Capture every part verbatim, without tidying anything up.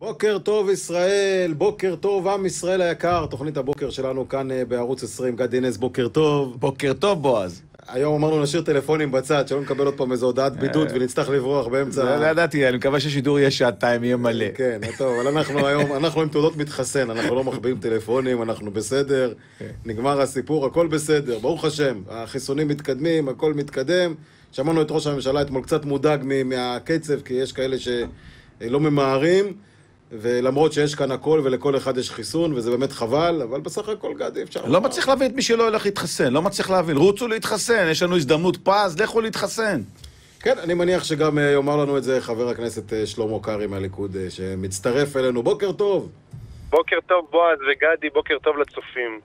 בוקר טוב ישראל, בוקר טוב עם ישראל היקר, תוכנית הבוקר שלנו כאן בערוץ עשרים, גד דינס, בוקר טוב. בוקר טוב בועז. היום אמרנו נשאיר טלפונים בצד, שלא נקבל עוד פעם איזו הודעת בידוד ונצטרך לברוח באמצע. לא ידעתי, אני מקווה ששידור יהיה שעתיים, יהיה מלא. כן, טוב, אבל אנחנו היום, אנחנו עם תעודות מתחסן, אנחנו לא מחביאים טלפונים, אנחנו בסדר, נגמר הסיפור, הכל בסדר, ברוך השם, החיסונים מתקדמים, הכל מתקדם. שמענו את ראש הממשלה אתמול קצת מודאג מהקצב, כי יש כאלה שלא ממהרים, ולמרות שיש כאן הכל ולכל אחד יש חיסון, וזה באמת חבל, אבל בסך הכל גדי אפשר... לא מצליח להבין את מי שלא ילך להתחסן, לא מצליח להבין. רוצו להתחסן, יש לנו הזדמנות פז, לכו להתחסן. כן, אני מניח שגם יאמר לנו את זה חבר הכנסת שלמה קרעי מהליכוד, שמצטרף אלינו. בוקר טוב. בוקר טוב בועז וגדי, בוקר טוב לצופים.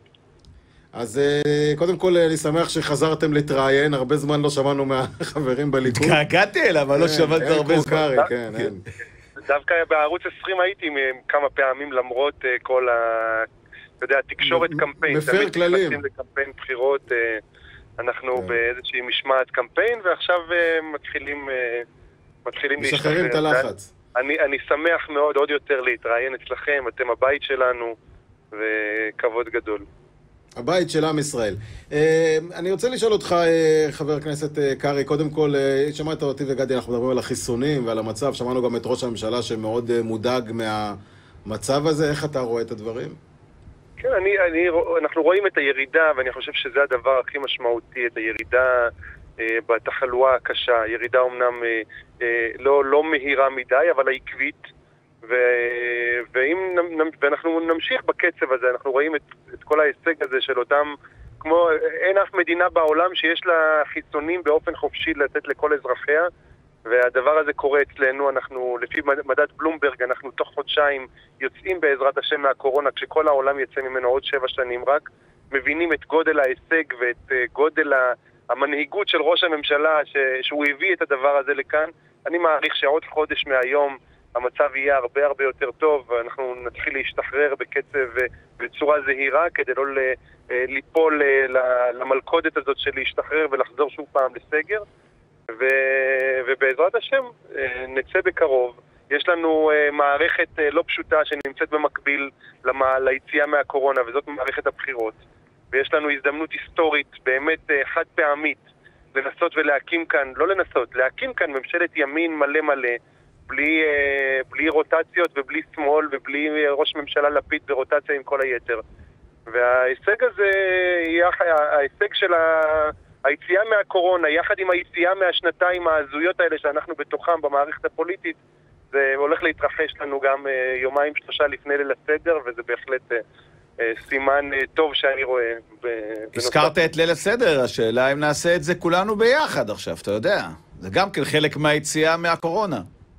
אז קודם כל אני שמח שחזרתם להתראיין, הרבה זמן לא שמענו מהחברים בליכוד. התגעגעתי אליו, אבל לא שמעתי הרבה זמן. כן, אין. דווקא בערוץ עשרים הייתי כמה פעמים למרות כל ה... אתה יודע, תקשורת קמפיין. מפר כללים. תמיד לקמפיין בחירות, אנחנו באיזושהי משמעת קמפיין, ועכשיו מתחילים מתחילים להשתחרר. משחררים את הלחץ. אני, אני שמח מאוד עוד יותר להתראיין אצלכם, אתם הבית שלנו, וכבוד גדול. הבית של עם ישראל. אני רוצה לשאול אותך, חבר הכנסת קרעי, קודם כל, שמעת אותי וגדי, אנחנו מדברים על החיסונים ועל המצב, שמענו גם את ראש הממשלה שמאוד מודאג מהמצב הזה, איך אתה רואה את הדברים? כן, אני, אני, אנחנו רואים את הירידה, ואני חושב שזה הדבר הכי משמעותי, את הירידה אה, בתחלואה הקשה, ירידה אומנם אה, אה, לא, לא מהירה מדי, אבל העקבית, ו... ואם ואנחנו נמשיך בקצב הזה, אנחנו רואים את, את כל ההישג הזה של אותם, כמו אין אף מדינה בעולם שיש לה חיסונים באופן חופשי לתת לכל אזרחיה, והדבר הזה קורה אצלנו. אנחנו, לפי מדד בלומברג, אנחנו תוך חודשיים יוצאים בעזרת השם מהקורונה, כשכל העולם יצא ממנו עוד שבע שנים רק, מבינים את גודל ההישג ואת גודל המנהיגות של ראש הממשלה, ש... שהוא הביא את הדבר הזה לכאן. אני מעריך שעוד חודש מהיום המצב יהיה הרבה הרבה יותר טוב, ואנחנו נתחיל להשתחרר בקצב ובצורה זהירה, כדי לא ליפול למלכודת הזאת של להשתחרר ולחזור שוב פעם לסגר. ו... ובעזרת השם נצא בקרוב. יש לנו מערכת לא פשוטה שנמצאת במקביל למה... ליציאה מהקורונה, וזאת מערכת הבחירות. ויש לנו הזדמנות היסטורית באמת חד פעמית לנסות ולהקים כאן, לא לנסות, להקים כאן ממשלת ימין מלא מלא, בלי, בלי רוטציות ובלי שמאל ובלי ראש ממשלה לפיד ברוטציה עם כל היתר. וההישג הזה, ההישג של היציאה מהקורונה, יחד עם היציאה מהשנתיים ההזויות האלה שאנחנו בתוכם במערכת הפוליטית, זה הולך להתרחש לנו גם יומיים שלושה לפני ליל הסדר, וזה בהחלט סימן טוב שאני רואה. הזכרת את ליל הסדר, השאלה אם נעשה את זה כולנו ביחד עכשיו, אתה יודע. זה גם כן חלק מהיציאה מהקורונה.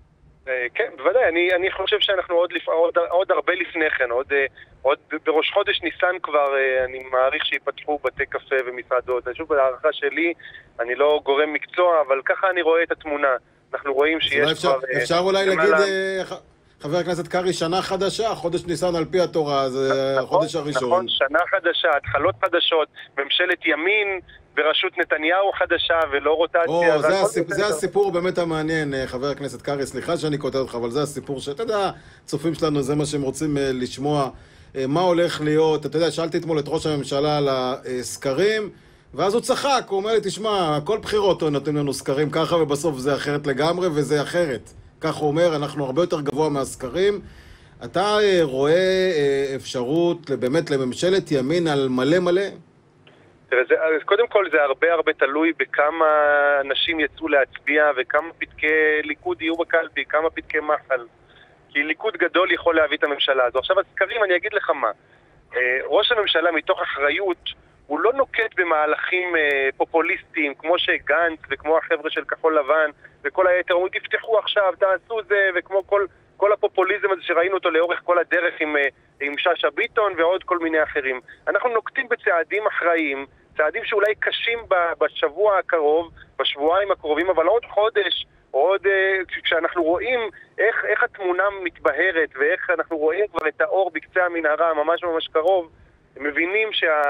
כן, בוודאי, אני, אני חושב שאנחנו עוד, לפ... עוד, עוד הרבה לפני כן, עוד, עוד בראש חודש ניסן כבר, אני מעריך שיפתחו בתי קפה ומסעדות. שוב, בהערכה שלי, אני לא גורם מקצוע, אבל ככה אני רואה את התמונה. אנחנו רואים שיש אפשר, כבר... אפשר אולי להגיד, לה... חבר הכנסת קרעי, שנה חדשה, חודש ניסן על פי התורה, זה נכון, החודש הראשון. נכון, שנה חדשה, התחלות חדשות, ממשלת ימין בראשות נתניהו חדשה ולא רוטציה. או, זה, הסיפ... זה הסיפור באמת המעניין, חבר הכנסת קרעי, סליחה שאני כותב אותך, אבל זה הסיפור שאתה יודע, צופים שלנו, זה מה שהם רוצים לשמוע, מה הולך להיות. אתה יודע, שאלתי אתמול את ראש הממשלה על הסקרים, ואז הוא צחק, הוא אומר לי, תשמע, כל בחירות נותנים לנו סקרים ככה, ובסוף זה אחרת לגמרי, וזה אחרת. כך הוא אומר, אנחנו הרבה יותר גבוה מהסקרים. אתה רואה אפשרות באמת לממשלת ימין על מלא מלא? תראה, זה, קודם כל זה הרבה הרבה תלוי בכמה אנשים יצאו להצביע וכמה פתקי ליכוד יהיו בקלפי, כמה פתקי מחל. כי ליכוד גדול יכול להביא את הממשלה הזו. עכשיו הסקרים, אני אגיד לך מה. ראש הממשלה מתוך אחריות, הוא לא נוקט במהלכים פופוליסטיים כמו שגנץ וכמו החבר'ה של כחול לבן וכל היתר. הוא תפתחו עכשיו, תעשו זה, וכמו כל, כל הפופוליזם הזה שראינו אותו לאורך כל הדרך עם, עם ששה ביטון ועוד כל מיני אחרים. אנחנו נוקטים בצעדים אחראיים, צעדים שאולי קשים בשבוע הקרוב, בשבועיים הקרובים, אבל עוד חודש, עוד כשאנחנו רואים איך, איך התמונה מתבהרת ואיך אנחנו רואים כבר את האור בקצה המנהרה ממש ממש קרוב, מבינים שה...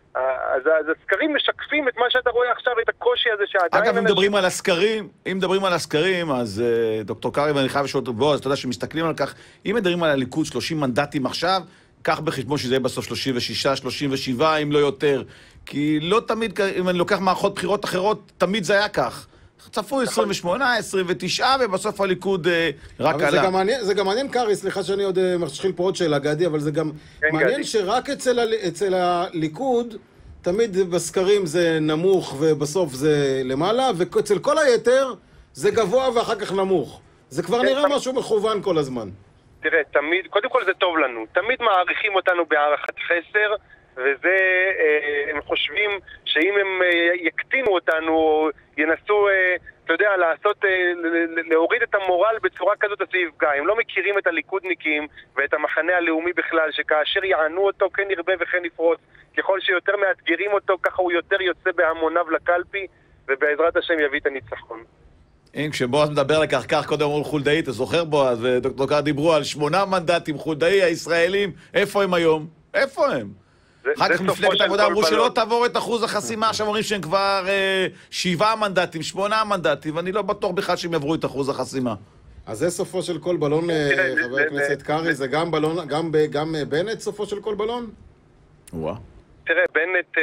אז, אז הסקרים משקפים את מה שאתה רואה עכשיו, את הקושי הזה שעדיין... אגב, אם מדברים על הסקרים, אם מדברים על הסקרים, אז uh, דוקטור קרי, ואני חייב לשאול אותו בו, אז אתה יודע שמסתכלים על כך, אם מדברים על הליכוד שלושים מנדטים עכשיו, קח בחשבון שזה יהיה בסוף שלושים ושש, שלושים ושבע, אם לא יותר. כי לא תמיד, אם אני לוקח מערכות בחירות אחרות, תמיד זה היה כך. צפו עשרים ושמונה, עשרים ותשע, ובסוף הליכוד uh, רק אבל עלה. זה גם מעניין, זה גם מעניין, קרי, סליחה שאני עוד משחיל פה עוד שאלה, גדי, אבל זה גם מעניין גדי. שרק אצל, ה... אצל הליכוד, תמיד בסקרים זה נמוך ובסוף זה למעלה, ואצל כל היתר זה גבוה ואחר כך נמוך. זה כבר נראה משהו מכוון כל הזמן. תראה, תמיד, קודם כל זה טוב לנו. תמיד מעריכים אותנו בהערכת חסר, וזה, הם חושבים שאם הם יקטינו אותנו, או ינסו, אתה יודע, לעשות, להוריד את המורל בצורה כזאת, אז זה יפגע. הם לא מכירים את הליכודניקים ואת המחנה הלאומי בכלל, שכאשר יענו אותו, כן ירבה וכן יפרוץ. ככל שיותר מאתגרים אותו, ככה הוא יותר יוצא בהמוניו לקלפי, ובעזרת השם יביא את הניצחון. אם כשבועז מדבר לכך כך, קודם אמרו חולדאי, אתה זוכר בועז, ודוקטור קר דיברו על שמונה מנדטים, חולדאי, הישראלים, איפה הם היום? איפה הם? אחר כך מפלגת העבודה אמרו שלא תעבור את אחוז החסימה, עכשיו אומרים שהם כבר שבעה מנדטים, שמונה מנדטים, ואני לא בטוח בכלל שהם יעברו את אחוז החסימה. אז זה סופו של כל בלון, חבר הכנסת קרי, זה גם בלון, גם בנט סופו של כל בלון? וואה. תראה, בנט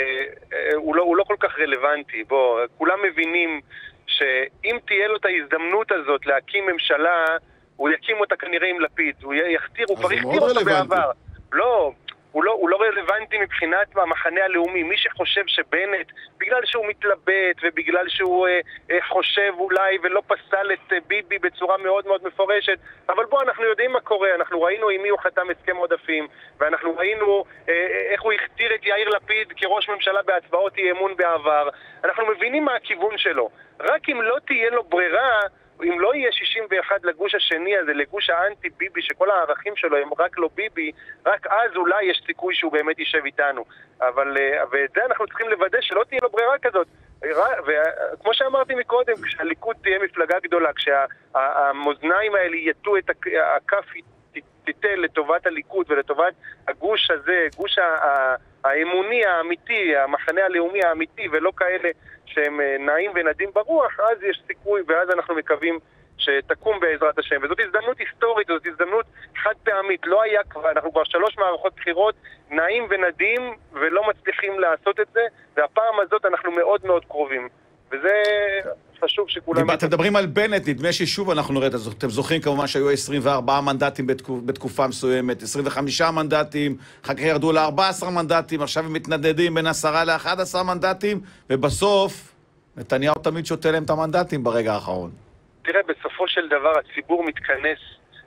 הוא לא כל כך רלוונטי. בוא, כולם מבינים שאם תהיה לו את ההזדמנות הזאת להקים ממשלה, הוא יקים אותה כנראה עם לפיד. הוא יכתיר, הוא כבר יכתיר אותו בעבר. לא, הוא לא, הוא לא רלוונטי מבחינת המחנה הלאומי. מי שחושב שבנט, בגלל שהוא מתלבט ובגלל שהוא אה, אה, חושב אולי ולא פסל את אה, ביבי בצורה מאוד מאוד מפורשת, אבל בוא, אנחנו יודעים מה קורה. אנחנו ראינו עם מי הוא חתם הסכם עודפים, ואנחנו ראינו אה, איך הוא הכתיר את יאיר לפיד כראש ממשלה בהצבעות אי אמון בעבר. אנחנו מבינים מה הכיוון שלו. רק אם לא תהיה לו ברירה, אם לא יהיה שישים ואחת לגוש השני הזה, לגוש האנטי ביבי, שכל הערכים שלו הם רק לא ביבי, רק אז אולי יש סיכוי שהוא באמת יישב איתנו. אבל ואת זה אנחנו צריכים לוודא שלא תהיה לו ברירה כזאת. וכמו שאמרתי מקודם, כשהליכוד תהיה מפלגה גדולה, כשהמאזניים האלה יטו את הכף תיתן לטובת הליכוד ולטובת הגוש הזה, גוש האמוני האמיתי, המחנה הלאומי האמיתי, ולא כאלה שהם נעים ונדים ברוח, אז יש סיכוי, ואז אנחנו מקווים שתקום בעזרת השם. וזאת הזדמנות היסטורית, זאת הזדמנות חד פעמית. לא היה כבר, אנחנו כבר שלוש מערכות בחירות נעים ונדים ולא מצליחים לעשות את זה, והפעם הזאת אנחנו מאוד מאוד קרובים. וזה חשוב שכולם... אתם מדברים על בנט, נדמה ששוב אנחנו נראה, אתם זוכרים כמובן שהיו עשרים וארבעה מנדטים בתקופה מסוימת, עשרים וחמישה מנדטים, אחר כך ירדו ל-ארבעה עשר מנדטים, עכשיו הם מתנדדים בין עשרה ל-אחד עשר מנדטים, ובסוף נתניהו תמיד שותה להם את המנדטים ברגע האחרון. תראה, בסופו של דבר הציבור מתכנס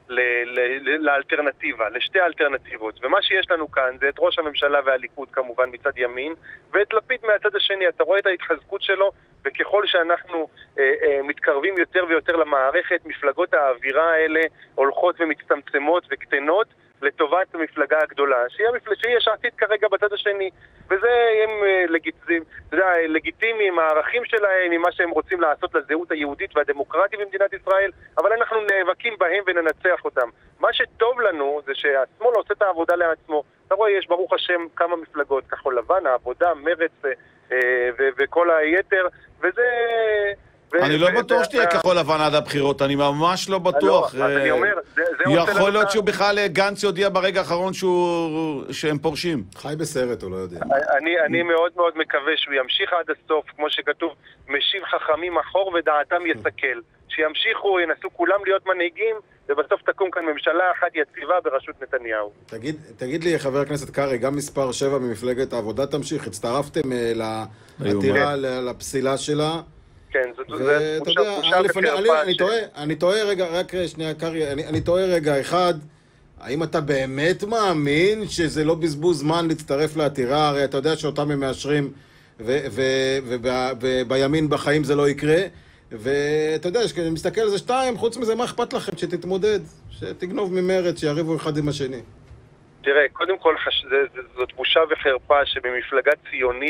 לאלטרנטיבה, לשתי האלטרנטיבות, ומה שיש לנו כאן זה את ראש הממשלה והליכוד כמובן מצד ימין, ואת לפיד מהצד השני. אתה רואה את ההתחזקות שלו, וככל שאנחנו אה, אה, מתקרבים יותר ויותר למערכת, מפלגות האווירה האלה הולכות ומצטמצמות וקטנות לטובת המפלגה הגדולה, שהיא יש עתיד כרגע בצד השני, וזה הם אה, לגיטימיים, לגיטימיים, הערכים שלהם, עם מה שהם רוצים לעשות לזהות היהודית והדמוקרטית במדינת ישראל, אבל אנחנו נאבקים בהם וננצח אותם. מה שטוב לנו זה שהשמאל עושה את העבודה לעצמו. אתה רואה, יש ברוך השם כמה מפלגות, כחול לבן, העבודה, מרץ אה, וכל היתר, וזה... אני לא בטוח שתהיה כחול לבן עד הבחירות, אני ממש לא בטוח. יכול להיות שהוא בכלל גנץ יודיע ברגע האחרון שהם פורשים. חי בסרט, הוא לא יודע. אני מאוד מאוד מקווה שהוא ימשיך עד הסוף, כמו שכתוב, משיב חכמים אחור ודעתם יסכל. שימשיכו, ינסו כולם להיות מנהיגים, ובסוף תקום כאן ממשלה אחת יציבה בראשות נתניהו. תגיד, תגיד לי, חבר הכנסת קרי, גם מספר שבע ממפלגת העבודה תמשיך, הצטרפתם לעתירה, לפסילה שלה. כן, זה בושה וחרפה. אני טועה רגע, רק שנייה, קרי, אני טועה רגע אחד, האם אתה באמת מאמין שזה לא בזבוז זמן להצטרף לעתירה? הרי אתה יודע שאותם הם מאשרים, ובימין בחיים זה לא יקרה. ואתה יודע, כשאני מסתכל על זה שתיים, חוץ מזה, מה אכפת לכם? שתתמודד, שתגנוב ממרד, שיריבו אחד עם השני. תראה, קודם כל, זאת בושה וחרפה שבמפלגה ציונית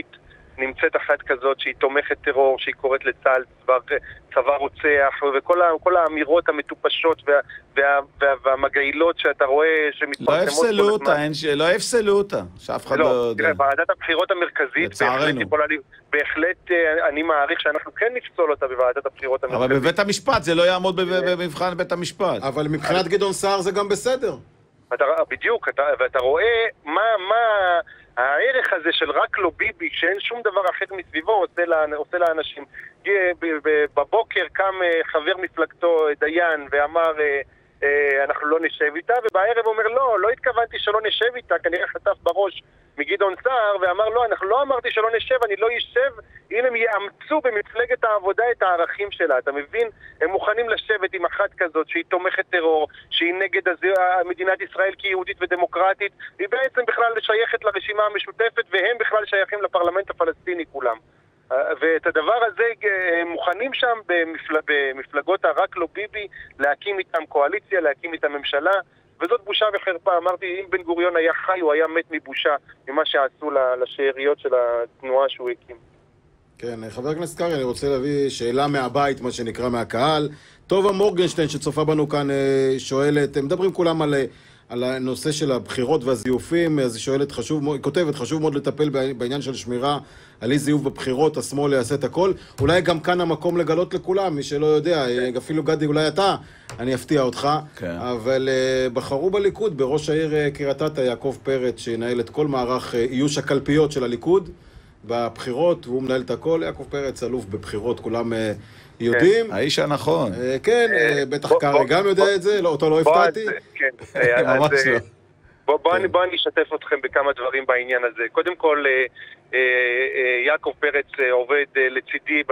נמצאת אחת כזאת שהיא תומכת טרור, שהיא קוראת לצה"ל צבא, צבא רוצח, וכל האמירות המטופשות וה, וה, וה, והמגעילות שאתה רואה שמתפרסמות... לא הפסלו אותה, אין ש... לא הפסלו אותה, שאף אחד לא... לא, תראה, ועדת הבחירות המרכזית בהחלט יכולה... בהחלט אני מעריך שאנחנו כן נפסול אותה בוועדת הבחירות המרכזית. אבל בבית המשפט, זה לא יעמוד במבחן בית המשפט. אבל מבחינת גדעון סער זה גם בסדר. אתה, בדיוק, אתה, ואתה רואה מה, מה הערך הזה של רק לא ביבי, שאין שום דבר אחר מסביבו, עושה, לה, עושה לאנשים. בבוקר קם חבר מפלגתו דיין ואמר, אנחנו לא נשב איתה, ובערב הוא אומר, לא, לא התכוונתי שלא נשב איתה, כנראה חטף בראש מגדעון סער, ואמר, לא, אנחנו לא אמרתי שלא נשב, אני לא יישב, אם הם יאמצו במפלגת העבודה את הערכים שלה, אתה מבין? הם מוכנים לשבת עם אחת כזאת, שהיא תומכת טרור, שהיא נגד מדינת ישראל כיהודית ודמוקרטית, היא בעצם בכלל שייכת לרשימה המשותפת, והם בכלל שייכים לפרלמנט הפלסטיני כולם. ואת הדבר הזה מוכנים שם במפל... במפלגות הרק לא ביבי להקים איתם קואליציה, להקים איתם ממשלה, וזאת בושה וחרפה. אמרתי, אם בן גוריון היה חי, הוא היה מת מבושה ממה שעשו לשאריות של התנועה שהוא הקים. כן, חבר הכנסת קרעי, אני רוצה להביא שאלה מהבית, מה שנקרא מהקהל. טובה מורגנשטיין שצופה בנו כאן שואלת, הם מדברים כולם על... על הנושא של הבחירות והזיופים, אז היא שואלת, חשוב, היא כותבת, חשוב מאוד לטפל בעניין של שמירה על אי זיוף בבחירות, השמאל יעשה את הכל. אולי גם כאן המקום לגלות לכולם, מי שלא יודע, אפילו גדי, אולי אתה, אני אפתיע אותך, כן. אבל uh, בחרו בליכוד, בראש העיר uh, קריית אתא, יעקב פרץ, שינהל את כל מערך uh, איוש הקלפיות של הליכוד בבחירות, והוא מנהל את הכל. יעקב פרץ אלוף בבחירות, כולם... Uh, יודעים. האיש הנכון. כן, בטח קרעי גם יודע את זה, אותו לא הפתעתי. כן, בוא אני אשתף אתכם בכמה דברים בעניין הזה. קודם כל, יעקב פרץ עובד לצידי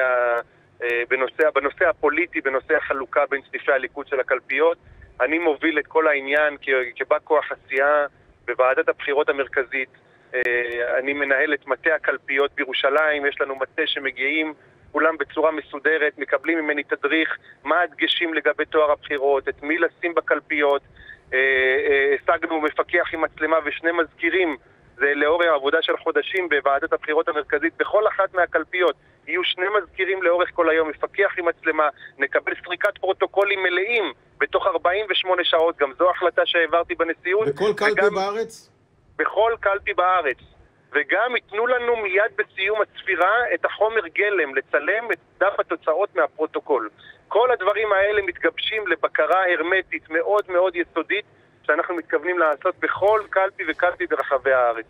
בנושא הפוליטי, בנושא החלוקה בין סניפי הליכוד של הקלפיות. אני מוביל את כל העניין כבא כוח עשייה בוועדת הבחירות המרכזית. אני מנהל את מטה הקלפיות בירושלים, יש לנו מטה שמגיעים כולם בצורה מסודרת, מקבלים ממני תדריך מה הדגשים לגבי תואר הבחירות, את מי לשים בקלפיות. השגנו מפקח עם מצלמה ושני מזכירים, זה לאור העבודה של חודשים בוועדת הבחירות המרכזית, בכל אחת מהקלפיות יהיו שני מזכירים לאורך כל היום, מפקח עם מצלמה, נקבל סריקת פרוטוקולים מלאים בתוך ארבעים ושמונה שעות, גם זו החלטה שהעברתי בנשיאות. בכל קלפי וגם... בארץ? בכל קלפי בארץ. וגם ייתנו לנו מיד בסיום הספירה את החומר גלם, לצלם את דף התוצאות מהפרוטוקול. כל הדברים האלה מתגבשים לבקרה הרמטית מאוד מאוד יסודית, שאנחנו מתכוונים לעשות בכל קלפי וקלפי ברחבי הארץ.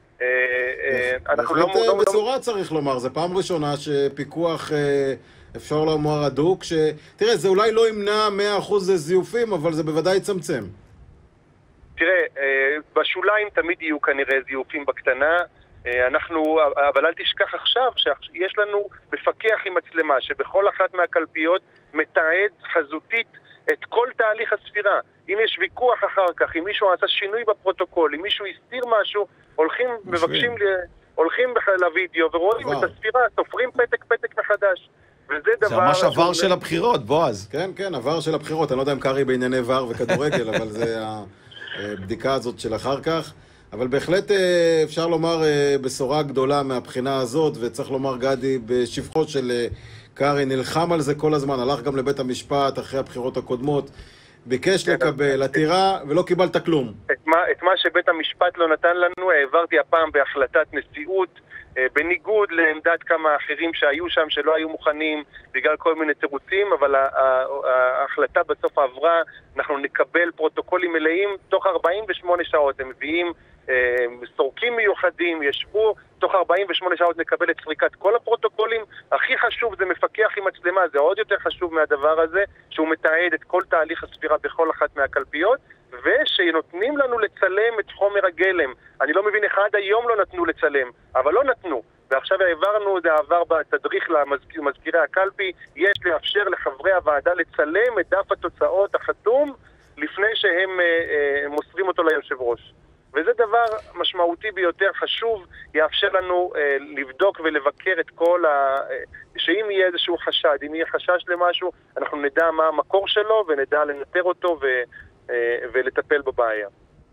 בהחלט בצורה צריך לומר, זה פעם ראשונה שפיקוח אפשר לומר הדוק, תראה, זה אולי לא ימנע מאה אחוז זיופים, אבל זה בוודאי יצמצם. תראה, בשוליים תמיד יהיו כנראה זיופים בקטנה, אנחנו, אבל אל תשכח עכשיו שיש לנו מפקח עם מצלמה שבכל אחת מהקלפיות מתעד חזותית את כל תהליך הספירה. אם יש ויכוח אחר כך, אם מישהו עשה שינוי בפרוטוקול, אם מישהו הסתיר משהו, הולכים, מבקשים, הולכים לוידאו ורואים את הספירה, תופרים פתק פתק מחדש. וזה דבר... זה ממש עבר של הבחירות, בועז. כן, כן, עבר של הבחירות. אני לא יודע אם קרעי בענייני ור וכדורגל, אבל זה הבדיקה הזאת של אחר כך. אבל בהחלט אפשר לומר בשורה גדולה מהבחינה הזאת, וצריך לומר גדי בשבחו של קרעי נלחם על זה כל הזמן, הלך גם לבית המשפט אחרי הבחירות הקודמות, ביקש לקבל עתירה ולא קיבלת כלום. את מה, את מה שבית המשפט לא נתן לנו העברתי הפעם בהחלטת נשיאות, בניגוד לעמדת כמה אחרים שהיו שם שלא היו מוכנים בגלל כל מיני תירוצים, אבל ההחלטה בסוף עברה, אנחנו נקבל פרוטוקולים מלאים תוך ארבעים ושמונה שעות, הם מביאים סורקים מיוחדים, ישבו, תוך ארבעים ושמונה שעות נקבל את סריקת כל הפרוטוקולים. הכי חשוב זה מפקח עם מצלמה, זה עוד יותר חשוב מהדבר הזה, שהוא מתעד את כל תהליך הספירה בכל אחת מהקלפיות, ושנותנים לנו לצלם את חומר הגלם. אני לא מבין איך עד היום לא נתנו לצלם, אבל לא נתנו. ועכשיו העברנו, זה עבר בתדריך למזכירי הקלפי, יש לאפשר לחברי הוועדה לצלם את דף התוצאות החתום לפני שהם אה, אה, מוסרים אותו ליושב ראש. וזה דבר משמעותי ביותר, חשוב, יאפשר לנו אה, לבדוק ולבקר את כל ה... אה, שאם יהיה איזשהו חשד, אם יהיה חשש למשהו, אנחנו נדע מה המקור שלו ונדע לנטר אותו ו, אה, ולטפל בבעיה.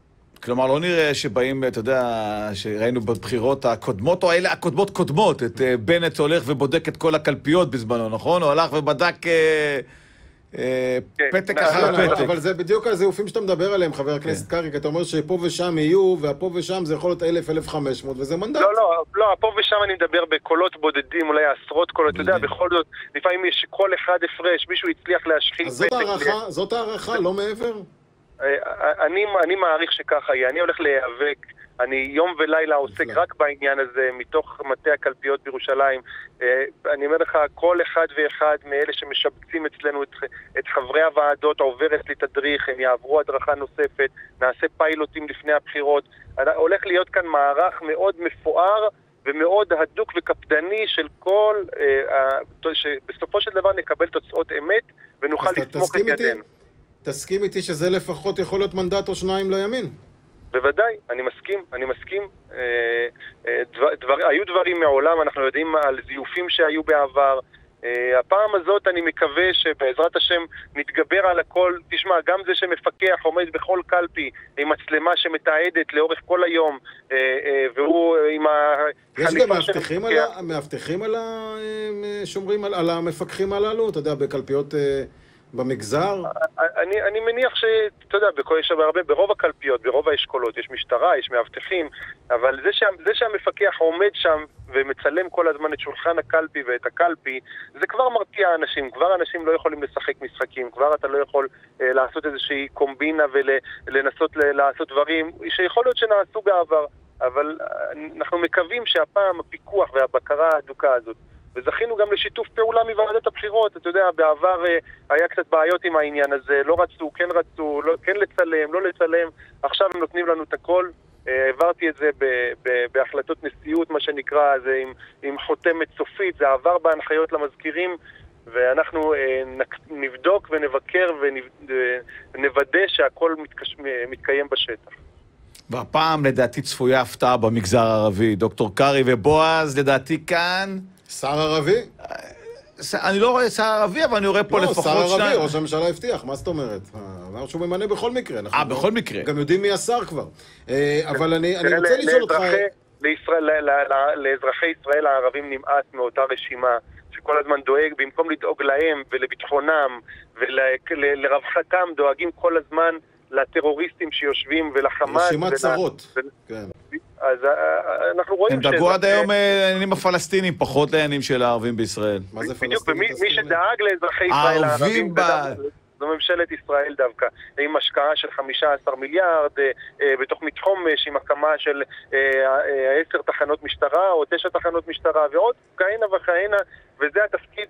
כלומר, לא נראה שבאים, אתה יודע, שראינו בבחירות הקודמות, או אלה הקודמות קודמות, את בנט הולך ובודק את כל הקלפיות בזמנו, נכון? הוא הלך ובדק פתק אחר פתק. אבל זה בדיוק הזיופים שאתה מדבר עליהם, חבר הכנסת קרעי, כי אתה אומר שפה ושם יהיו, והפה ושם זה יכול להיות אלף, אלף וחמש מאות, וזה מנדט. לא, לא, לא, פה ושם אני מדבר בקולות בודדים, אולי עשרות קולות, אתה יודע, בכל זאת, לפעמים יש כל אחד הפרש, מישהו הצליח להשחיל פתק. אז זאת הערכה, לא מעבר? אני מעריך שככה יהיה, אני הולך להיאבק, אני יום ולילה עוסק רק בעניין הזה, מתוך מטה הקלפיות בירושלים. אני אומר לך, כל אחד ואחד מאלה שמשבצים אצלנו את, את חברי הוועדות עובר אצלי תדריך, הם יעברו הדרכה נוספת, נעשה פיילוטים לפני הבחירות. הולך להיות כאן מערך מאוד מפואר ומאוד הדוק וקפדני של כל, שבסופו של דבר נקבל תוצאות אמת ונוכל לסמוך את ידינו. תסכים איתי שזה לפחות יכול להיות מנדט או שניים לימין. בוודאי, אני מסכים, אני מסכים. אה, אה, דבר, דבר, היו דברים מעולם, אנחנו יודעים על זיופים שהיו בעבר. אה, הפעם הזאת אני מקווה שבעזרת השם נתגבר על הכל. תשמע, גם זה שמפקח עומד בכל קלפי עם מצלמה שמתעדת לאורך כל היום, אה, אה, והוא עם ה... יש גם מאבטחים על, מאבטחים על השומרים, על, על המפקחים הללו, אתה יודע, בקלפיות... אה... במגזר? אני, אני מניח שאתה יודע, יש הרבה, ברוב הקלפיות, ברוב האשכולות, יש משטרה, יש מאבטחים, אבל זה, שה, זה שהמפקח עומד שם ומצלם כל הזמן את שולחן הקלפי ואת הקלפי, זה כבר מרתיע אנשים, כבר אנשים לא יכולים לשחק משחקים, כבר אתה לא יכול אה, לעשות איזושהי קומבינה ולנסות ל, לעשות דברים שיכול להיות שנעשו בעבר, אבל אנחנו מקווים שהפעם הפיקוח והבקרה ההדוקה הזאת, וזכינו גם לשיתוף פעולה מוועדת הבחירות. אתה יודע, בעבר היה קצת בעיות עם העניין הזה, לא רצו, כן רצו, לא, כן לצלם, לא לצלם, עכשיו הם נותנים לנו את הכל. העברתי את זה ב- ב- בהחלטות נשיאות, מה שנקרא, זה עם, עם חותמת סופית, זה עבר בהנחיות למזכירים, ואנחנו נבדוק ונבקר ונוודא שהכל מתקש... מתקיים בשטח. והפעם לדעתי צפויה הפתעה במגזר הערבי, דוקטור קרעי ובועז, לדעתי כאן... שר ערבי? אני לא רואה שר ערבי, אבל אני רואה פה לפחות שניים. לא, שר ערבי, ראש הממשלה הבטיח, מה זאת אומרת? אמר שהוא ממנה בכל מקרה. אה, בכל מקרה. גם יודעים מי השר כבר. אבל אני רוצה לשאול אותך... לאזרחי ישראל הערבים נמאס מאותה רשימה, שכל הזמן דואג, במקום לדאוג להם ולביטחונם ולרווחתם, דואגים כל הזמן לטרוריסטים שיושבים ולחמאס. רשימת צרות. כן. אז אנחנו רואים הם דאגו עד היום לעניינים הפלסטינים, פחות לעניינים של הערבים בישראל. מה זה פלסטינים? מי שדאג לאזרחי ישראל הערבים, זו ממשלת ישראל דווקא, עם השקעה של חמישה עשר מיליארד, בתוך מתחומש, עם הקמה של עשר תחנות משטרה, או תשע תחנות משטרה, ועוד כהנה וכהנה, וזה התפקיד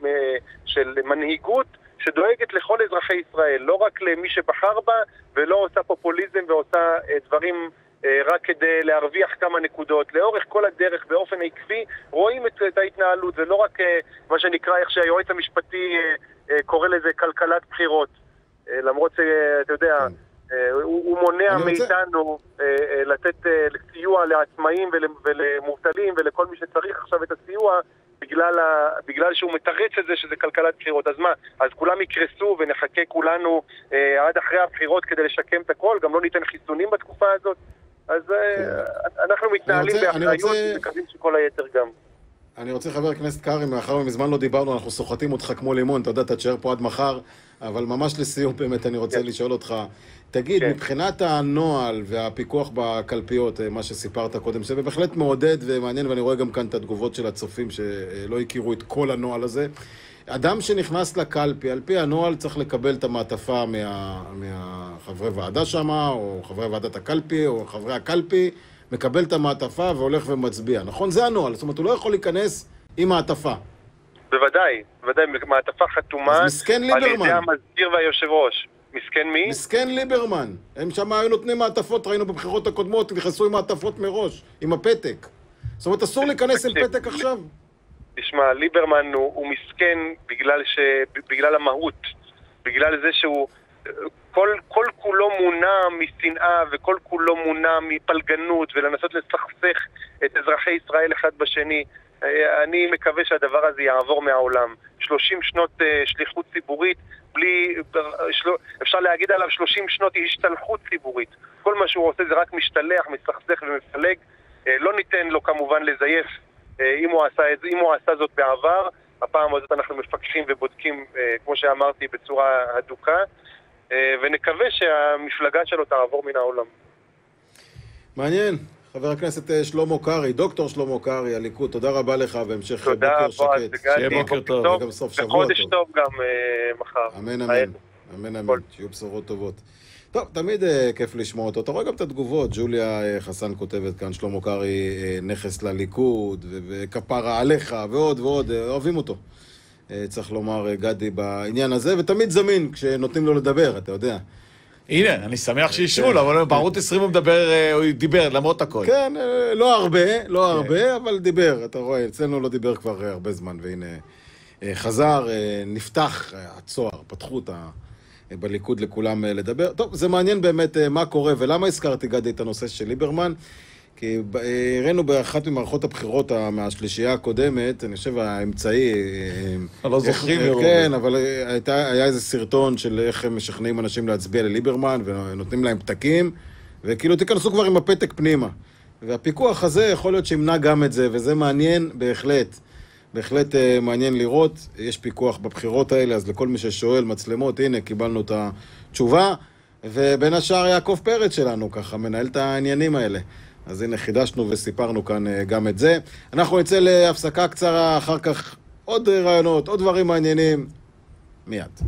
של מנהיגות, שדואגת לכל אזרחי ישראל, לא רק למי שבחר בה, ולא עושה פופוליזם ועושה דברים רק כדי להרוויח כמה נקודות. לאורך כל הדרך, באופן עקבי, רואים את, את ההתנהלות. זה לא רק מה שנקרא, איך שהיועץ המשפטי קורא לזה כלכלת בחירות. למרות שאתה יודע, הוא, הוא מונע מאיתנו לתת סיוע לעצמאים ולמובטלים ולכל מי שצריך עכשיו את הסיוע, בגלל, ה... בגלל שהוא מתרץ את זה שזה כלכלת בחירות. אז מה? אז כולם יקרסו ונחכה כולנו אה, עד אחרי הבחירות כדי לשקם את הכל, גם לא ניתן חיסונים בתקופה הזאת. אז כן. אה, אנחנו מתנהלים באחריות רוצה... ומקווים שכל היתר גם. אני רוצה, חבר הכנסת קרעי, מאחר ומזמן לא דיברנו, אנחנו סוחטים אותך כמו לימון, אתה יודע, אתה תשאר פה עד מחר, אבל ממש לסיום באמת אני רוצה כן. לשאול אותך, תגיד, כן. מבחינת הנוהל והפיקוח בקלפיות, מה שסיפרת קודם, שזה בהחלט מעודד ומעניין, ואני רואה גם כאן את התגובות של הצופים שלא הכירו את כל הנוהל הזה, אדם שנכנס לקלפי, על פי הנוהל צריך לקבל את המעטפה מה, מהחברי ועדה שמה, או חברי ועדת הקלפי, או חברי הקלפי, מקבל את המעטפה והולך ומצביע. נכון? זה הנוהל. זאת אומרת, הוא לא יכול להיכנס עם מעטפה. בוודאי. בוודאי, מעטפה חתומה מסכן ליברמן. על ידי המזכיר והיושב ראש. מסכן מי? מסכן ליברמן. הם שם היו נותנים מעטפות, ראינו בבחירות הקודמות, נכנסו עם מעטפות מראש, עם הפתק. זאת אומרת, אסור להיכנס עם פתק עכשיו? תשמע, ליברמן הוא, הוא מסכן בגלל, ש... בגלל המהות. בגלל זה שהוא... כל, כל כולו מונע משנאה וכל כולו מונע מפלגנות ולנסות לסכסך את אזרחי ישראל אחד בשני. אני מקווה שהדבר הזה יעבור מהעולם. שלושים שנות שליחות ציבורית, בלי, אפשר להגיד עליו שלושים שנות השתלחות ציבורית. כל מה שהוא עושה זה רק משתלח, מסכסך ומפלג. לא ניתן לו כמובן לזייף אם הוא עשה, אם הוא עשה זאת בעבר. הפעם הזאת אנחנו מפקחים ובודקים, כמו שאמרתי, בצורה הדוקה, ונקווה שהמפלגה שלו תעבור מן העולם. מעניין. חבר הכנסת שלמה קרעי, דוקטור שלמה קרעי, הליכוד, תודה רבה לך, והמשך בוקר שקט. תודה, בועז, שיהיה בוקר טוב. וגם סוף שבוע טוב. וחודש טוב גם מחר. אמן, אמן. אמן, אמן. שיהיו בשורות טובות. טוב, תמיד uh, כיף לשמוע אותו. אתה רואה גם את התגובות. ג'וליה uh, חסן כותבת כאן, שלמה קרעי uh, נכס לליכוד, וכפרה עליך, ועוד ועוד, uh, אוהבים אותו. Uh, צריך לומר, uh, גדי, בעניין הזה, ותמיד זמין כשנותנים לו לדבר, אתה יודע. הנה, אני שמח שישרו לו, אבל בערוץ עשרים הוא מדבר, הוא דיבר, למרות הכל. כן, uh, לא הרבה, לא הרבה, אבל דיבר. אתה רואה, אצלנו לא דיבר כבר uh, הרבה זמן, והנה, uh, חזר, uh, נפתח uh, הצוהר, פתחו את ה... בליכוד לכולם לדבר. טוב, זה מעניין באמת מה קורה, ולמה הזכרתי, גדי, את הנושא של ליברמן? כי הראינו באחת ממערכות הבחירות מהשלישייה הקודמת, אני חושב האמצעי... לא זוכרים. כן, אבל היה איזה סרטון של איך הם משכנעים אנשים להצביע לליברמן, ונותנים להם פתקים, וכאילו תיכנסו כבר עם הפתק פנימה. והפיקוח הזה יכול להיות שימנע גם את זה, וזה מעניין בהחלט. בהחלט uh, מעניין לראות, יש פיקוח בבחירות האלה, אז לכל מי ששואל מצלמות, הנה, קיבלנו את התשובה, ובין השאר יעקב פרץ שלנו, ככה, מנהל את העניינים האלה. אז הנה, חידשנו וסיפרנו כאן uh, גם את זה. אנחנו נצא להפסקה קצרה, אחר כך עוד רעיונות, עוד דברים מעניינים, מיד.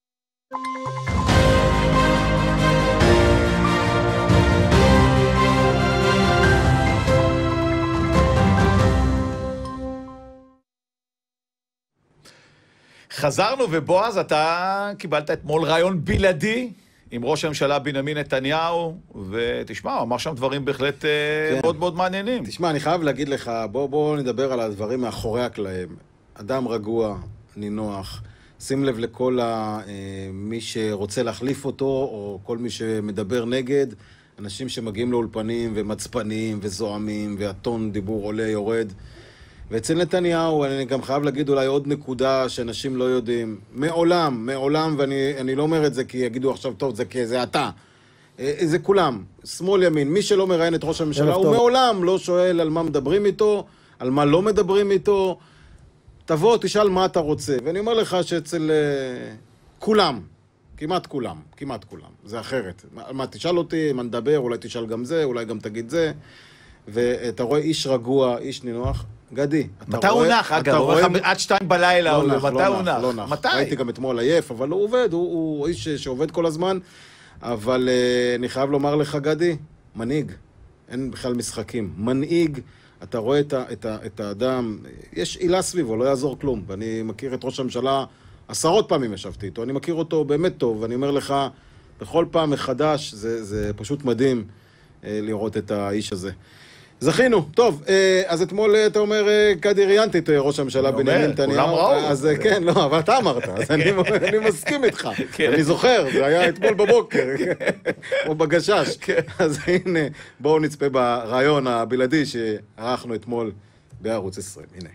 חזרנו, ובועז, אתה קיבלת אתמול רעיון בלעדי עם ראש הממשלה בנימין נתניהו, ותשמע, הוא אמר שם דברים בהחלט כן. מאוד מאוד מעניינים. תשמע, אני חייב להגיד לך, בוא, בוא נדבר על הדברים מאחורי הקלעים. אדם רגוע, נינוח, שים לב לכל ה, מי שרוצה להחליף אותו, או כל מי שמדבר נגד, אנשים שמגיעים לאולפנים ומצפנים וזועמים, והטון דיבור עולה יורד. ואצל נתניהו, אני גם חייב להגיד אולי עוד נקודה שאנשים לא יודעים. מעולם, מעולם, ואני אני לא אומר את זה כי יגידו עכשיו, טוב, זה כי זה אתה. זה כולם, שמאל ימין. מי שלא מראיין את ראש הממשלה, הוא מעולם לא שואל על מה מדברים איתו, על מה לא מדברים איתו. תבוא, תשאל מה אתה רוצה. ואני אומר לך שאצל uh, כולם, כמעט כולם, כמעט כולם, זה אחרת. מה, תשאל אותי, מה נדבר, אולי תשאל גם זה, אולי גם תגיד זה. ואתה רואה איש רגוע, איש נינוח. גדי, מתי הוא נח, אגב? הוא אומר לך עד שתיים בלילה, מתי הוא נח? לא נח, מתי? הייתי גם אתמול עייף, אבל הוא עובד, הוא איש שעובד כל הזמן, אבל אני חייב לומר לך, גדי, מנהיג, אין בכלל משחקים, מנהיג, אתה רואה את האדם, יש עילה סביבו, לא יעזור כלום, ואני מכיר את ראש הממשלה, עשרות פעמים ישבתי איתו, אני מכיר אותו באמת טוב, ואני אומר לך, בכל פעם מחדש, זה פשוט מדהים לראות את האיש הזה. זכינו, טוב, אז אתמול אתה אומר, גדי, ראיינתי את ראש הממשלה בנימין נתניהו. כולם ראו. אז כן, לא, אבל אתה אמרת, אז אני מסכים איתך. אני זוכר, זה היה אתמול בבוקר, או בגשש. אז הנה, בואו נצפה ברעיון הבלעדי שערכנו אתמול בערוץ עשרים. הנה.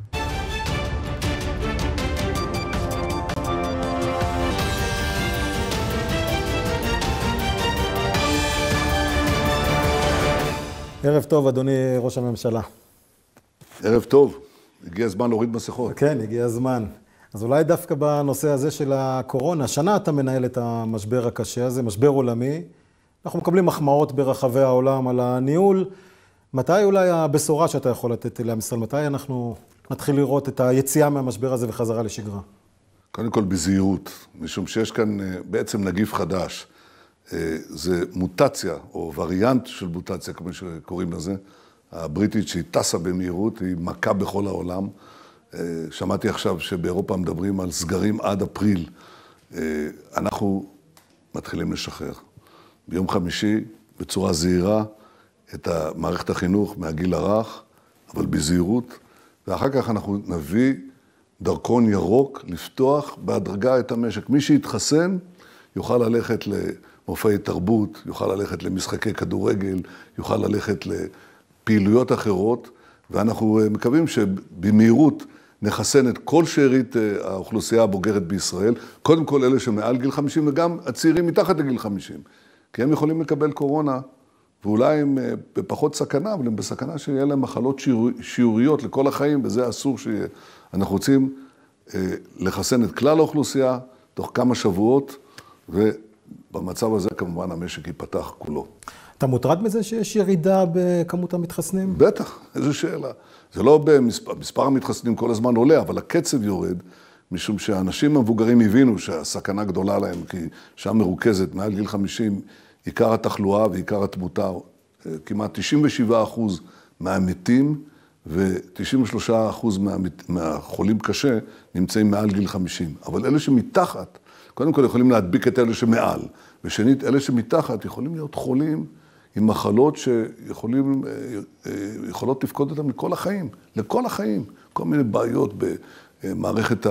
ערב טוב, אדוני ראש הממשלה. ערב טוב. הגיע הזמן להוריד מסכות. כן, הגיע הזמן. אז אולי דווקא בנושא הזה של הקורונה, שנה אתה מנהל את המשבר הקשה הזה, משבר עולמי. אנחנו מקבלים מחמאות ברחבי העולם על הניהול. מתי אולי הבשורה שאתה יכול לתת לעם ישראל? מתי אנחנו נתחיל לראות את היציאה מהמשבר הזה וחזרה לשגרה? קודם כל בזהירות, משום שיש כאן בעצם נגיף חדש. זה מוטציה, או וריאנט של מוטציה, כמו שקוראים לזה, הבריטית שהיא טסה במהירות, היא מכה בכל העולם. שמעתי עכשיו שבאירופה מדברים על סגרים עד אפריל. אנחנו מתחילים לשחרר. ביום חמישי, בצורה זהירה, את מערכת החינוך מהגיל הרך, אבל בזהירות, ואחר כך אנחנו נביא דרכון ירוק לפתוח בהדרגה את המשק. מי שיתחסן יוכל ללכת למופעי תרבות, יוכל ללכת למשחקי כדורגל, יוכל ללכת לפעילויות אחרות, ואנחנו מקווים שבמהירות נחסן את כל שארית האוכלוסייה הבוגרת בישראל, קודם כל אלה שמעל גיל חמישים וגם הצעירים מתחת לגיל חמישים. כי הם יכולים לקבל קורונה, ואולי הם בפחות סכנה, אבל הם בסכנה שיהיה להם מחלות שיעור, שיעוריות לכל החיים, וזה אסור שיהיה. אנחנו רוצים לחסן את כלל האוכלוסייה תוך כמה שבועות, ובמצב הזה כמובן המשק ייפתח כולו. אתה מוטרד מזה שיש ירידה בכמות המתחסנים? בטח, איזו שאלה. זה לא במספר, מספר המתחסנים כל הזמן עולה, אבל הקצב יורד, משום שהאנשים המבוגרים הבינו שהסכנה גדולה להם, כי שם מרוכזת מעל גיל חמישים, עיקר התחלואה ועיקר התמותה, כמעט תשעים ושבעה אחוז מהמתים ו-תשעים ושלושה אחוז מהחולים קשה נמצאים מעל גיל חמישים. אבל אלה שמתחת, קודם כל יכולים להדביק את אלה שמעל, ושנית, אלה שמתחת יכולים להיות חולים עם מחלות שיכולים, יכולות לפקוד אותם לכל החיים, לכל החיים. כל מיני בעיות במערכת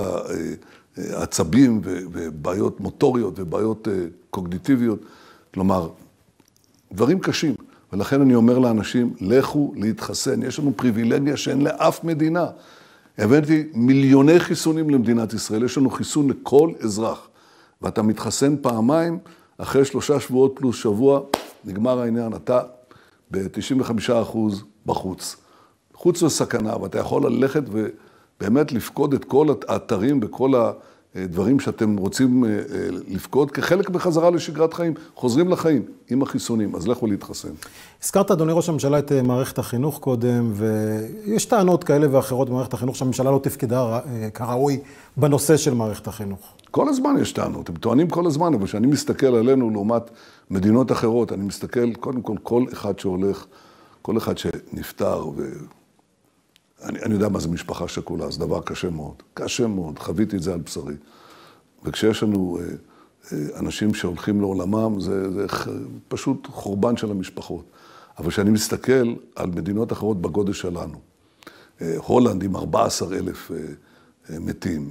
העצבים ובעיות מוטוריות ובעיות קוגניטיביות. כלומר, דברים קשים. ולכן אני אומר לאנשים, לכו להתחסן. יש לנו פריבילגיה שאין לאף מדינה. הבאתי מיליוני חיסונים למדינת ישראל. יש לנו חיסון לכל אזרח. ואתה מתחסן פעמיים, אחרי שלושה שבועות פלוס שבוע, נגמר העניין. אתה ב-תשעים וחמישה אחוז בחוץ. חוץ לסכנה, ואתה יכול ללכת ובאמת לפקוד את כל האתרים וכל הדברים שאתם רוצים לפקוד, כחלק בחזרה לשגרת חיים. חוזרים לחיים עם החיסונים, אז לכו להתחסן. הזכרת, אדוני ראש הממשלה, את מערכת החינוך קודם, ויש טענות כאלה ואחרות במערכת החינוך שהממשלה לא תפקדה כראוי בנושא של מערכת החינוך. כל הזמן יש טענות, הם טוענים כל הזמן, אבל כשאני מסתכל עלינו לעומת מדינות אחרות, אני מסתכל קודם כל כל אחד שהולך, כל אחד שנפטר, ואני אני יודע מה זה משפחה שכולה, זה דבר קשה מאוד, קשה מאוד, חוויתי את זה על בשרי. וכשיש לנו אנשים שהולכים לעולמם, זה, זה פשוט חורבן של המשפחות. אבל כשאני מסתכל על מדינות אחרות בגודל שלנו, הולנד עם ארבעה עשר אלף מתים,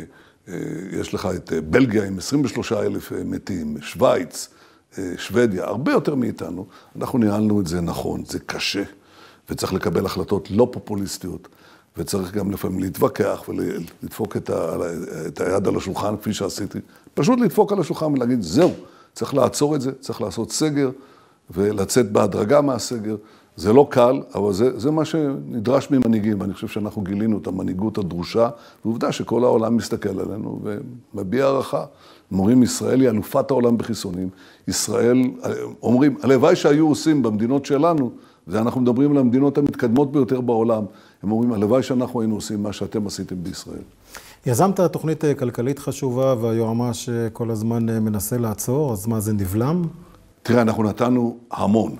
יש לך את בלגיה עם עשרים ושלושה אלף מתים, שוויץ, שוודיה, הרבה יותר מאיתנו. אנחנו ניהלנו את זה נכון, זה קשה, וצריך לקבל החלטות לא פופוליסטיות, וצריך גם לפעמים להתווכח ולדפוק את, ה, את היד על השולחן, כפי שעשיתי. פשוט לדפוק על השולחן ולהגיד, זהו, צריך לעצור את זה, צריך לעשות סגר, ולצאת בהדרגה מהסגר. זה לא קל, אבל זה, זה מה שנדרש ממנהיגים, ואני חושב שאנחנו גילינו את המנהיגות הדרושה, ועובדה שכל העולם מסתכל עלינו ומביע הערכה. אומרים, ישראל היא אלופת העולם בחיסונים. ישראל, אומרים, הלוואי שהיו עושים במדינות שלנו, ואנחנו מדברים על המדינות המתקדמות ביותר בעולם, הם אומרים, הלוואי שאנחנו היינו עושים מה שאתם עשיתם בישראל. יזמת תוכנית כלכלית חשובה, והיועמ"ש כל הזמן מנסה לעצור, אז מה, זה נבלם? תראה, אנחנו נתנו המון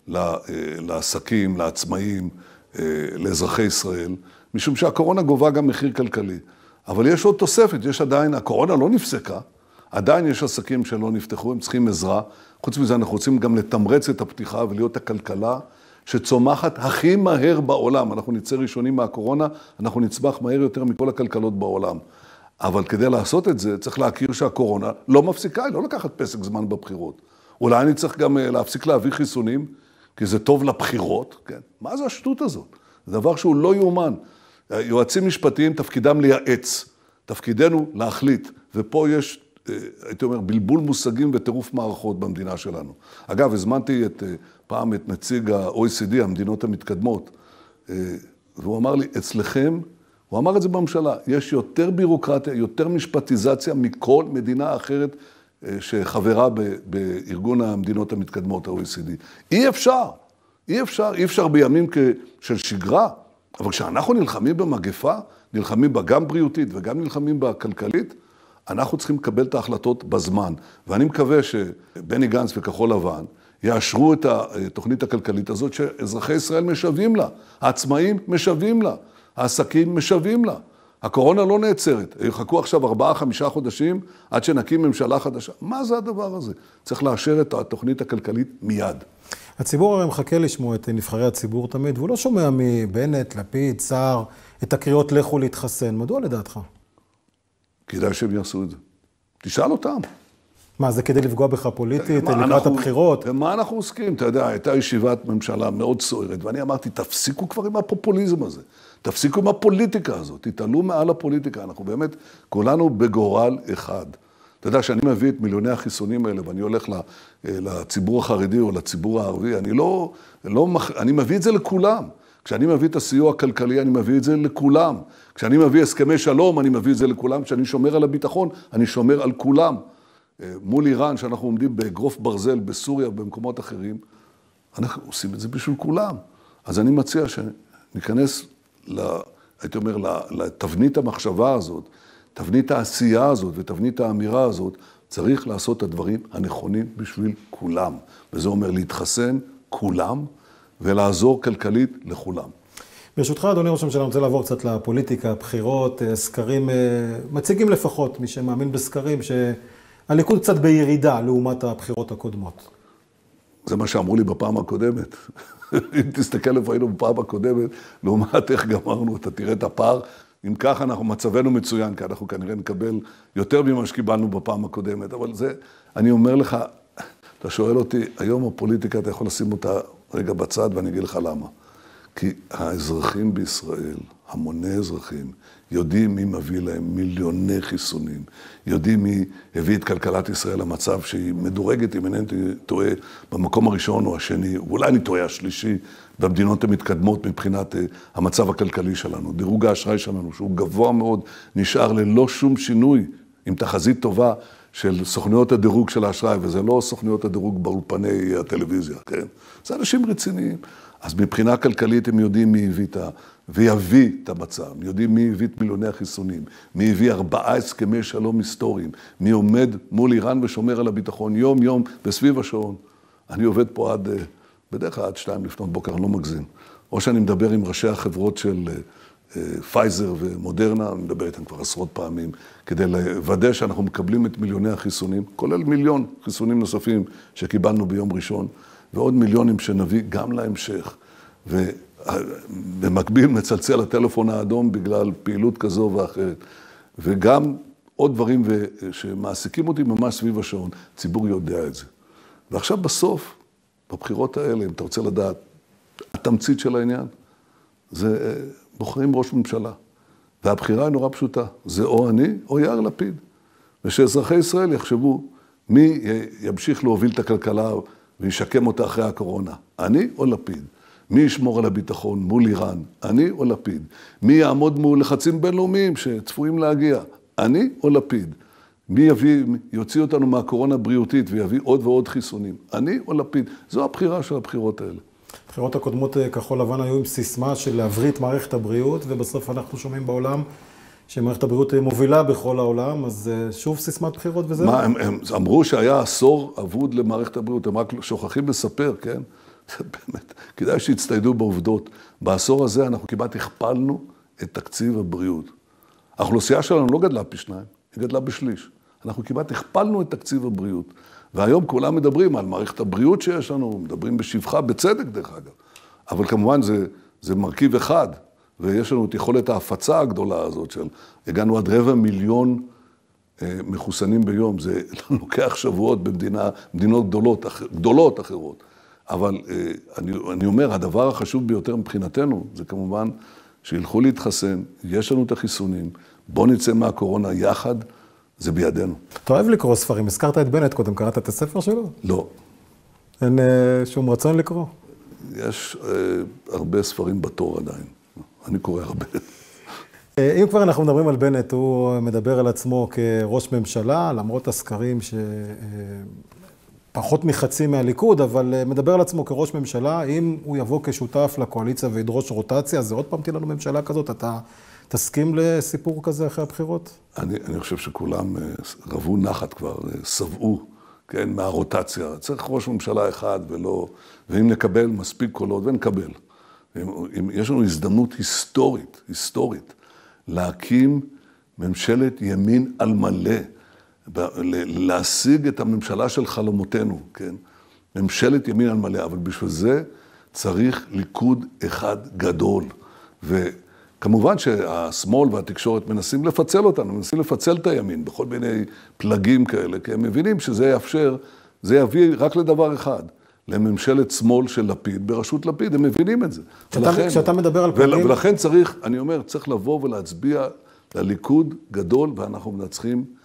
לעסקים, לעצמאים, לאזרחי ישראל, משום שהקורונה גובה גם מחיר כלכלי. אבל יש עוד תוספת, יש עדיין, הקורונה לא נפסקה, עדיין יש עסקים שלא נפתחו, הם צריכים עזרה. חוץ מזה, אנחנו רוצים גם לתמרץ את הפתיחה ולהיות הכלכלה שצומחת הכי מהר בעולם. אנחנו נצא ראשונים מהקורונה, אנחנו נצמח מהר יותר מכל הכלכלות בעולם. אבל כדי לעשות את זה, צריך להכיר שהקורונה לא מפסיקה, היא לא לקחת פסק זמן בבחירות. אולי אני צריך גם להפסיק להביא חיסונים, כי זה טוב לבחירות, כן? מה זה השטות הזאת? זה דבר שהוא לא יאומן. יועצים משפטיים תפקידם לייעץ, תפקידנו להחליט, ופה יש, הייתי אומר, בלבול מושגים וטירוף מערכות במדינה שלנו. אגב, הזמנתי את, פעם את נציג ה-או אי סי די, המדינות המתקדמות, והוא אמר לי, אצלכם, הוא אמר את זה בממשלה, יש יותר בירוקרטיה, יותר משפטיזציה מכל מדינה אחרת שחברה בארגון המדינות המתקדמות, ה-או אי סי די. אי אפשר, אי אפשר, אי אפשר בימים של שגרה, אבל כשאנחנו נלחמים במגפה, נלחמים בה גם בריאותית וגם נלחמים בה כלכלית, אנחנו צריכים לקבל את ההחלטות בזמן. ואני מקווה שבני גנץ וכחול לבן יאשרו את התוכנית הכלכלית הזאת שאזרחי ישראל משווים לה, העצמאים משווים לה, העסקים משווים לה. הקורונה לא נעצרת, יחכו עכשיו ארבעה, חמישה חודשים עד שנקים ממשלה חדשה. מה זה הדבר הזה? צריך לאשר את התוכנית הכלכלית מיד. הציבור הרי מחכה לשמוע את נבחרי הציבור תמיד, והוא לא שומע מבנט, לפיד, סער, את הקריאות לכו להתחסן. מדוע לדעתך? כדאי שהם יעשו את זה. תשאל אותם. מה, זה כדי לפגוע בך פוליטית, לקראת הבחירות? מה אנחנו עוסקים? אתה יודע, הייתה ישיבת ממשלה מאוד סוערת, ואני אמרתי, תפסיקו כבר עם הפופוליזם הזה. תפסיקו עם הפוליטיקה הזאת, תתעלו מעל הפוליטיקה. אנחנו באמת, כולנו בגורל אחד. אתה יודע, שאני מביא את מיליוני החיסונים האלה, ואני הולך לציבור החרדי או לציבור הערבי, אני לא, לא, אני מביא את זה לכולם. כשאני מביא את הסיוע הכלכלי, אני מביא את זה לכולם. כשאני מביא הסכמי שלום, אני מביא את זה לכולם. כשאני שומר על הביטחון, אני שומר על כולם. מול איראן, שאנחנו עומדים באגרוף ברזל בסוריה ובמקומות אחרים, אנחנו עושים את זה בשביל כולם. אז אני מציע שניכנס, לה, הייתי אומר, לתבנית המחשבה הזאת, תבנית העשייה הזאת ותבנית האמירה הזאת, צריך לעשות את הדברים הנכונים בשביל כולם. וזה אומר להתחסן כולם, ולעזור כלכלית לכולם. ברשותך, אדוני ראש הממשלה, אני רוצה לעבור קצת לפוליטיקה, בחירות, סקרים, מציגים לפחות, מי שמאמין בסקרים, שהליכוד קצת בירידה לעומת הבחירות הקודמות. זה מה שאמרו לי בפעם הקודמת. אם תסתכל איפה היינו בפעם הקודמת, לעומת איך גמרנו, אתה תראה את הפער. אם ככה אנחנו מצבנו מצוין, כי אנחנו כנראה נקבל יותר ממה שקיבלנו בפעם הקודמת. אבל זה, אני אומר לך, אתה שואל אותי, היום הפוליטיקה, אתה יכול לשים אותה רגע בצד, ואני אגיד לך למה. כי האזרחים בישראל, המוני אזרחים, יודעים מי מביא להם מיליוני חיסונים, יודעים מי הביא את כלכלת ישראל למצב שהיא מדורגת, אם אינני טועה, במקום הראשון או השני, ואולי אני טועה השלישי, במדינות המתקדמות מבחינת המצב הכלכלי שלנו. דירוג האשראי שלנו, שהוא גבוה מאוד, נשאר ללא שום שינוי, עם תחזית טובה של סוכניות הדירוג של האשראי, וזה לא סוכניות הדירוג באולפני הטלוויזיה, כן? זה אנשים רציניים. אז מבחינה כלכלית הם יודעים מי הביא את ה... ויביא את המצב, יודעים מי הביא את מיליוני החיסונים, מי הביא ארבעה הסכמי שלום היסטוריים, מי עומד מול איראן ושומר על הביטחון יום יום וסביב השעון. אני עובד פה עד, בדרך כלל עד שתיים לפנות בוקר, אני לא מגזים. או שאני מדבר עם ראשי החברות של פייזר ומודרנה, אני מדבר איתם כבר עשרות פעמים, כדי לוודא שאנחנו מקבלים את מיליוני החיסונים, כולל מיליון חיסונים נוספים שקיבלנו ביום ראשון, ועוד מיליונים שנביא גם להמשך. ובמקביל מצלצל הטלפון האדום בגלל פעילות כזו ואחרת. וגם עוד דברים שמעסיקים אותי ממש סביב השעון, הציבור יודע את זה. ועכשיו בסוף, בבחירות האלה, אם אתה רוצה לדעת, התמצית של העניין, זה בוחרים ראש ממשלה. והבחירה היא נורא פשוטה, זה או אני או יאיר לפיד. ושאזרחי ישראל יחשבו מי ימשיך להוביל את הכלכלה וישקם אותה אחרי הקורונה, אני או לפיד. מי ישמור על הביטחון מול איראן, אני או לפיד. מי יעמוד מול לחצים בינלאומיים שצפויים להגיע, אני או לפיד. מי יביא, יוציא אותנו מהקורונה הבריאותית ויביא עוד ועוד חיסונים, אני או לפיד. זו הבחירה של הבחירות האלה. הבחירות הקודמות כחול לבן היו עם סיסמה של להבריא את מערכת הבריאות, ובסוף אנחנו שומעים בעולם שמערכת הבריאות מובילה בכל העולם, אז שוב סיסמת בחירות וזהו. מה, הם, הם אמרו שהיה עשור אבוד למערכת הבריאות, הם רק שוכחים לספר, כן? באמת, כדאי שיצטיידו בעובדות. בעשור הזה אנחנו כמעט הכפלנו את תקציב הבריאות. האוכלוסייה שלנו לא גדלה פי שניים, היא גדלה בשליש. אנחנו כמעט הכפלנו את תקציב הבריאות. והיום כולם מדברים על מערכת הבריאות שיש לנו, מדברים בשבחה, בצדק דרך אגב. אבל כמובן זה, זה מרכיב אחד, ויש לנו את יכולת ההפצה הגדולה הזאת של, הגענו עד רבע מיליון אה, מחוסנים ביום, זה לוקח שבועות במדינה, מדינות גדולות, אח, גדולות אחרות. אבל אה, אני, אני אומר, הדבר החשוב ביותר מבחינתנו, זה כמובן שילכו להתחסן, יש לנו את החיסונים, בוא נצא מהקורונה יחד, זה בידינו. אתה אוהב לקרוא ספרים, הזכרת את בנט קודם, קראת את הספר שלו? לא. אין אה, שום רצון לקרוא? יש אה, הרבה ספרים בתור עדיין, אני קורא הרבה. אה, אם כבר אנחנו מדברים על בנט, הוא מדבר על עצמו כראש ממשלה, למרות הסקרים שפחות מחצי מהליכוד, אבל מדבר על עצמו כראש ממשלה, אם הוא יבוא כשותף לקואליציה וידרוש רוטציה, אז זה עוד פעם תהיה לנו ממשלה כזאת, אתה תסכים לסיפור כזה אחרי הבחירות? אני, אני חושב שכולם רבו נחת כבר, סבעו, כן, מהרוטציה. צריך ראש ממשלה אחד ולא, ואם נקבל מספיק קולות, ונקבל. אם, אם, יש לנו הזדמנות היסטורית, היסטורית, להקים ממשלת ימין על מלא, להשיג את הממשלה של חלומותינו, כן? ממשלת ימין על מלא, אבל בשביל זה צריך ליכוד אחד גדול. וכמובן שהשמאל והתקשורת מנסים לפצל אותנו, מנסים לפצל את הימין בכל מיני פלגים כאלה, כי הם מבינים שזה יאפשר, זה יביא רק לדבר אחד, לממשלת שמאל של לפיד, בראשות לפיד, הם מבינים את זה. כשאתה, כשאתה מדבר על פלגים... ולכן צריך, אני אומר, צריך לבוא ולהצביע לליכוד גדול, ואנחנו מנצחים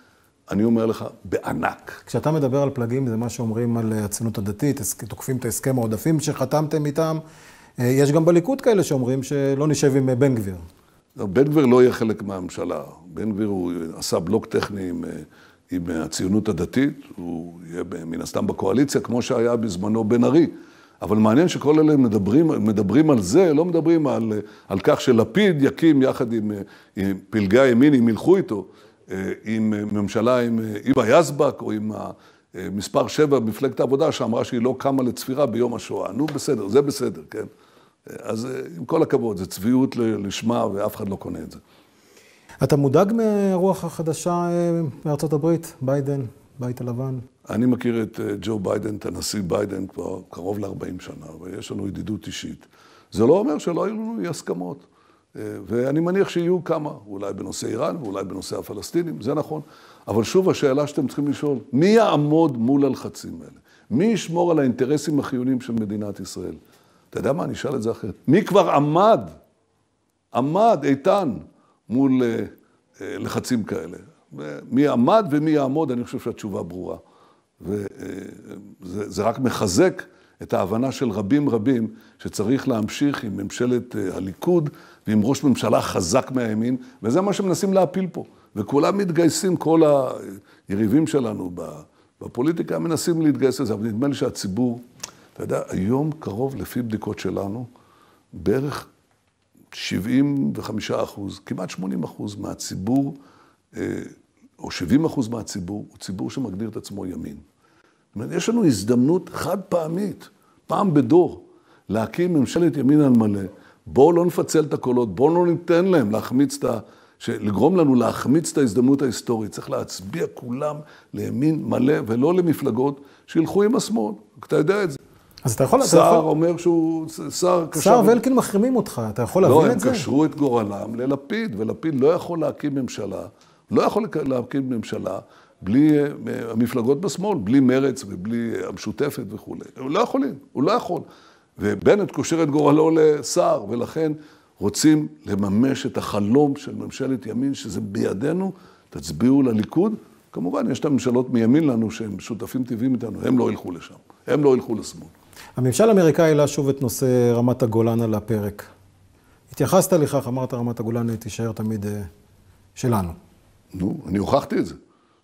אני אומר לך, בענק. כשאתה מדבר על פלגים, זה מה שאומרים על הציונות הדתית, תוקפים את ההסכם העודפים שחתמתם איתם. יש גם בליכוד כאלה שאומרים שלא נשב עם בן גביר. בן גביר לא יהיה חלק מהממשלה. בן גביר הוא עשה בלוק טכני עם, עם הציונות הדתית, הוא יהיה מן הסתם בקואליציה, כמו שהיה בזמנו בן ארי. אבל מעניין שכל אלה מדברים, מדברים על זה, לא מדברים על, על כך שלפיד יקים יחד עם, עם פלגי הימין, אם ילכו איתו, עם ממשלה עם איבה יזבק, או עם מספר שבע במפלגת העבודה, שאמרה שהיא לא קמה לצפירה ביום השואה. נו, בסדר, זה בסדר, כן? אז עם כל הכבוד, זה צביעות לשמה, ואף אחד לא קונה את זה. אתה מודאג מהרוח החדשה מארצות הברית, ביידן, בית הלבן? אני מכיר את ג'ו ביידן, את הנשיא ביידן, כבר קרוב ל-ארבעים שנה, ויש לנו ידידות אישית. זה לא אומר שלא היו לנו אי הסכמות. ואני מניח שיהיו כמה, אולי בנושא איראן, ואולי בנושא הפלסטינים, זה נכון. אבל שוב, השאלה שאתם צריכים לשאול, מי יעמוד מול הלחצים האלה? מי ישמור על האינטרסים החיוניים של מדינת ישראל? אתה יודע מה? אני אשאל את זה אחרת. מי כבר עמד, עמד איתן מול אה, לחצים כאלה? מי עמד ומי יעמוד, אני חושב שהתשובה ברורה. וזה רק מחזק את ההבנה של רבים רבים שצריך להמשיך עם ממשלת הליכוד ועם ראש ממשלה חזק מהימין, וזה מה שמנסים להפיל פה. וכולם מתגייסים, כל היריבים שלנו בפוליטיקה מנסים להתגייס לזה, אבל נדמה לי שהציבור, אתה יודע, היום קרוב לפי בדיקות שלנו, בערך שבעים וחמישה אחוז, כמעט שמונים אחוז מהציבור, או שבעים אחוז מהציבור, הוא ציבור שמגדיר את עצמו ימין. זאת אומרת, יש לנו הזדמנות חד פעמית, פעם בדור, להקים ממשלת ימין על מלא. בואו לא נפצל את הקולות, בואו לא ניתן להם להחמיץ את ה... לגרום לנו להחמיץ את ההזדמנות ההיסטורית. צריך להצביע כולם לימין מלא ולא למפלגות שילכו עם השמאל. אתה יודע את זה. אז אתה יכול... שר אומר שהוא... שר קשר... שר ואלקין מחרימים אותך, אתה יכול להבין את זה? לא, הם קשרו את גורלם ללפיד, ולפיד לא יכול להקים ממשלה, לא יכול להקים ממשלה בלי המפלגות בשמאל, בלי מרץ ובלי המשותפת וכו'. הוא לא יכולים, הוא לא יכול. ובנט קושר את גורלו לשר, ולכן רוצים לממש את החלום של ממשלת ימין, שזה בידינו, תצביעו לליכוד. כמובן, יש את הממשלות מימין לנו שהם שותפים טבעיים איתנו, הם לא ילכו לשם, הם לא ילכו לשמאל. הממשל האמריקאי העלה שוב את נושא רמת הגולן על הפרק. התייחסת לכך, אמרת רמת הגולן תישאר תמיד שלנו. נו, אני הוכחתי את זה.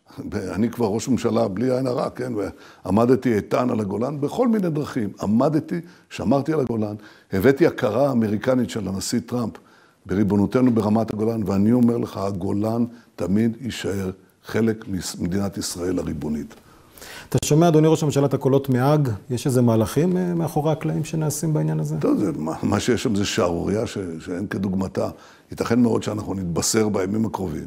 אני כבר ראש ממשלה בלי עין הרע, כן? ועמדתי איתן על הגולן בכל מיני דרכים. עמדתי, שמרתי על הגולן, הבאתי הכרה האמריקנית של הנשיא טראמפ בריבונותנו ברמת הגולן, ואני אומר לך, הגולן תמיד יישאר חלק ממדינת ישראל הריבונית. אתה שומע, אדוני ראש הממשלה, את הקולות מהאג? יש איזה מהלכים מאחורי הקלעים שנעשים בעניין הזה? טוב, זה, מה, מה שיש שם זה שערוריה ש, שאין כדוגמתה. ייתכן מאוד שאנחנו נתבשר בימים הקרובים,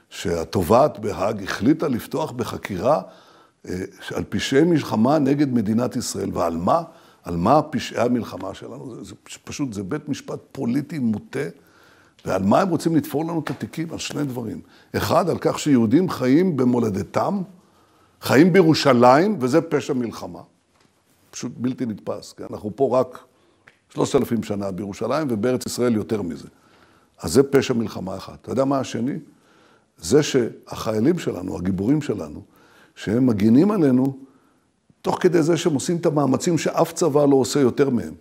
שהתובעת בהאג החליטה לפתוח בחקירה אה, על פשעי מלחמה נגד מדינת ישראל. ועל מה? על מה פשעי המלחמה שלנו? זה, זה פשוט, זה בית משפט פוליטי מוטה, ועל מה הם רוצים לתפור לנו את התיקים? על שני דברים. אחד, על כך שיהודים חיים במולדתם, חיים בירושלים, וזה פשע מלחמה. פשוט בלתי נתפס, כי אנחנו פה רק שלושת אלפים שנה בירושלים, ובארץ ישראל יותר מזה. אז זה פשע מלחמה אחד. אתה יודע מה השני? זה שהחיילים שלנו, הגיבורים שלנו, שהם מגינים עלינו, תוך כדי זה שהם עושים את המאמצים שאף צבא לא עושה יותר מהם,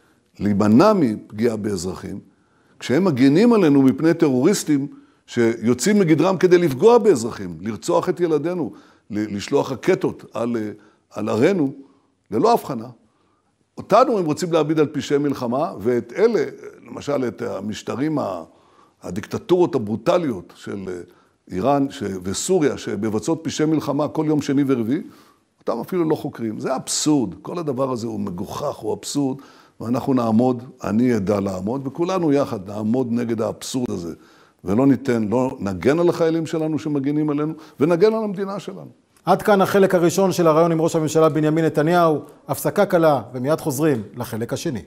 להימנע מפגיעה באזרחים, כשהם מגינים עלינו מפני טרוריסטים שיוצאים מגדרם כדי לפגוע באזרחים, לרצוח את ילדינו, לשלוח רקטות על, על ערינו, ללא הבחנה. אותנו הם רוצים להעביד על פשעי מלחמה, ואת אלה, למשל את המשטרים, הדיקטטורות הברוטליות של איראן וסוריה, שבבצעות פשעי מלחמה כל יום שני ורביעי, אותם אפילו לא חוקרים. זה אבסורד. כל הדבר הזה הוא מגוחך, הוא אבסורד, ואנחנו נעמוד, אני אדע לעמוד, וכולנו יחד נעמוד נגד האבסורד הזה, ולא ניתן, לא נגן על החיילים שלנו שמגנים עלינו, ונגן על המדינה שלנו. עד כאן החלק הראשון של הרעיון עם ראש הממשלה בנימין נתניהו. הפסקה קלה, ומיד חוזרים לחלק השני.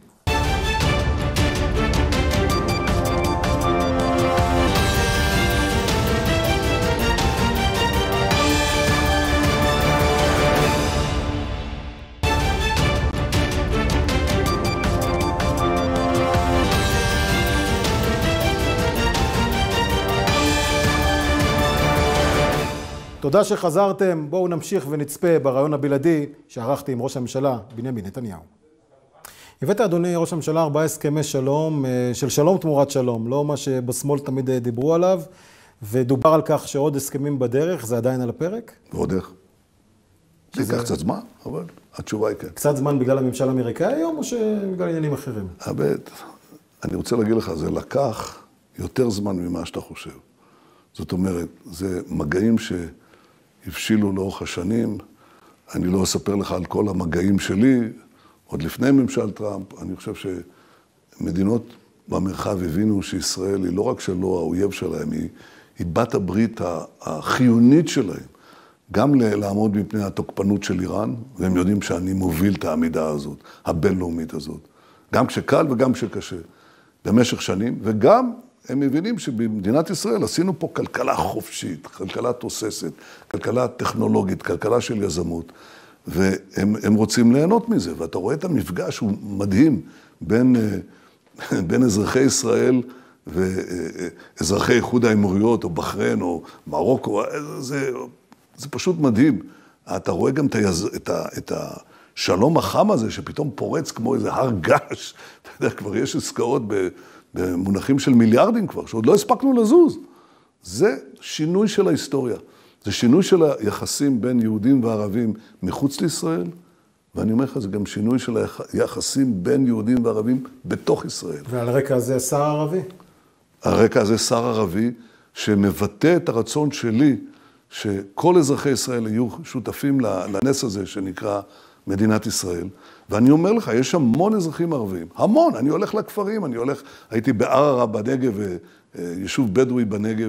תודה שחזרתם, בואו נמשיך ונצפה ברעיון הבלעדי שערכתי עם ראש הממשלה בנימין נתניהו. הבאת, אדוני ראש הממשלה, ארבעה הסכמי שלום, של שלום תמורת שלום, לא מה שבשמאל תמיד דיברו עליו, ודובר על כך שעוד הסכמים בדרך, זה עדיין על הפרק? ועוד איך. זה ייקח קצת זמן, אבל התשובה היא כן. קצת זמן בגלל הממשל האמריקאי היום, או שבגלל עניינים אחרים? הבט, אני רוצה להגיד לך, זה לקח יותר זמן ממה שאתה חושב. זאת אומרת, זה מגעים שהבשילו לאורך השנים. אני לא אספר לך על כל המגעים שלי, עוד לפני ממשל טראמפ. אני חושב שמדינות במרחב הבינו שישראל היא לא רק שלא האויב שלהם, היא, היא בת הברית החיונית שלהם, גם לעמוד מפני התוקפנות של איראן, והם יודעים שאני מוביל את העמידה הזאת, הבינלאומית הזאת, גם כשקל וגם כשקשה, במשך שנים, וגם הם מבינים שבמדינת ישראל עשינו פה כלכלה חופשית, כלכלה תוססת, כלכלה טכנולוגית, כלכלה של יזמות, והם הם רוצים ליהנות מזה, ואתה רואה את המפגש, הוא מדהים, בין, בין אזרחי ישראל ואזרחי איחוד האמירויות, או בחריין, או מרוקו, זה, זה פשוט מדהים. אתה רואה גם את, היז, את, ה, את השלום החם הזה, שפתאום פורץ כמו איזה הר געש, אתה יודע, כבר יש עסקאות ב... במונחים של מיליארדים כבר, שעוד לא הספקנו לזוז. זה שינוי של ההיסטוריה. זה שינוי של היחסים בין יהודים וערבים מחוץ לישראל, ואני אומר לך, זה גם שינוי של היחסים בין יהודים וערבים בתוך ישראל. ועל הרקע הזה שר ערבי? על הרקע הזה שר ערבי, שמבטא את הרצון שלי, שכל אזרחי ישראל יהיו שותפים לנס הזה שנקרא מדינת ישראל. ואני אומר לך, יש המון אזרחים ערבים, המון, אני הולך לכפרים, אני הולך, הייתי בערערה בנגב, יישוב בדואי בנגב,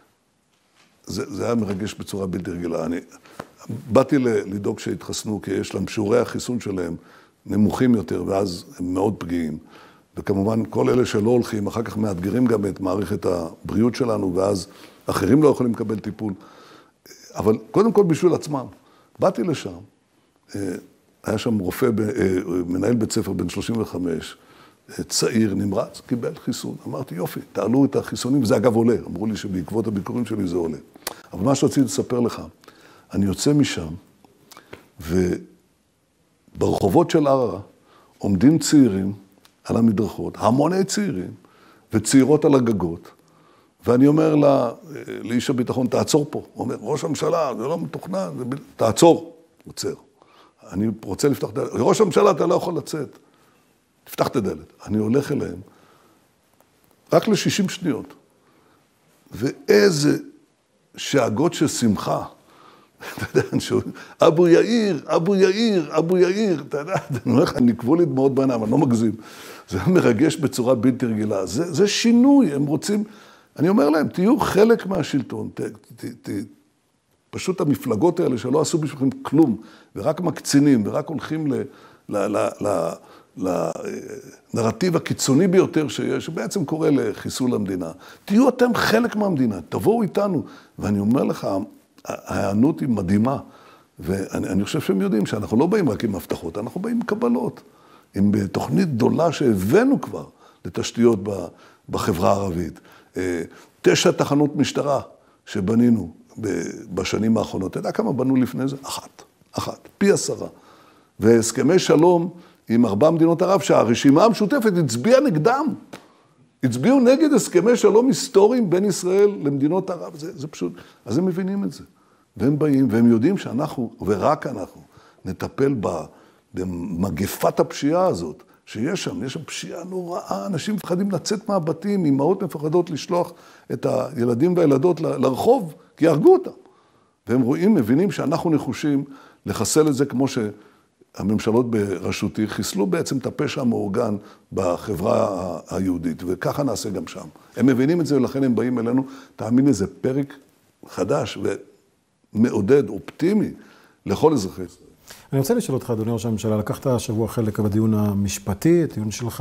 זה, זה היה מרגש בצורה בלתי רגילה. אני באתי לדאוג שהתחסנו, כי יש להם שיעורי החיסון שלהם נמוכים יותר, ואז הם מאוד פגיעים. וכמובן, כל אלה שלא הולכים, אחר כך מאתגרים גם את מערכת הבריאות שלנו, ואז אחרים לא יכולים לקבל טיפול. אבל קודם כל בשביל עצמם, באתי לשם, היה שם רופא, מנהל בית ספר בן שלושים וחמש, צעיר, נמרץ, קיבל חיסון. אמרתי, יופי, תעלו את החיסונים, וזה אגב עולה. אמרו לי שבעקבות הביקורים שלי זה עולה. אבל מה שרציתי לספר לך, אני יוצא משם, וברחובות של ערערה עומדים צעירים על המדרכות, המוני צעירים, וצעירות על הגגות, ואני אומר לה, לאיש הביטחון, תעצור פה. הוא אומר, ראש הממשלה, זה לא מתוכנן, זה ב... תעצור. עוצר. אני רוצה לפתח דלת. ראש הממשלה, אתה לא יכול לצאת. תפתח את הדלת. אני הולך אליהם, רק ל-שישים שניות. ואיזה שאגות של שמחה. אתה יודע, אבו יאיר, אבו יאיר, אבו יאיר, אתה יודע, אני אומר לך, נקבו לי דמעות בעיניים, אני לא מגזים. זה מרגש בצורה בלתי רגילה. זה, זה שינוי, הם רוצים... אני אומר להם, תהיו חלק מהשלטון, ת, ת, ת, פשוט המפלגות האלה שלא עשו בשבילכם כלום, ורק מקצינים, ורק הולכים ל, ל, ל, ל, לנרטיב הקיצוני ביותר שיש, שבעצם קורא לחיסול המדינה. תהיו אתם חלק מהמדינה, תבואו איתנו. ואני אומר לך, ההיענות היא מדהימה, ואני אני חושב שהם יודעים שאנחנו לא באים רק עם הבטחות, אנחנו באים עם קבלות, עם תוכנית גדולה שהבאנו כבר לתשתיות בחברה הערבית. תשע תחנות משטרה שבנינו בשנים האחרונות. אתה יודע כמה בנו לפני זה? אחת. אחת. פי עשרה. והסכמי שלום עם ארבע מדינות ערב, שהרשימה המשותפת הצביעה נגדם. הצביעו נגד הסכמי שלום היסטוריים בין ישראל למדינות ערב. זה, זה פשוט... אז הם מבינים את זה. והם באים, והם יודעים שאנחנו, ורק אנחנו, נטפל במגפת הפשיעה הזאת, שיש שם, יש שם פשיעה נוראה, אנשים מפחדים לצאת מהבתים, אמהות מפחדות לשלוח את הילדים והילדות לרחוב, כי יהרגו אותם. והם רואים, מבינים שאנחנו נחושים לחסל את זה כמו שהממשלות בראשותי חיסלו בעצם את הפשע המאורגן בחברה היהודית, וככה נעשה גם שם. הם מבינים את זה ולכן הם באים אלינו, תאמין לי, זה פרק חדש ומעודד, אופטימי, לכל אזרחי ישראל. אני רוצה לשאול אותך, אדוני ראש הממשלה, לקחת השבוע חלק בדיון המשפטי, הדיון שלך.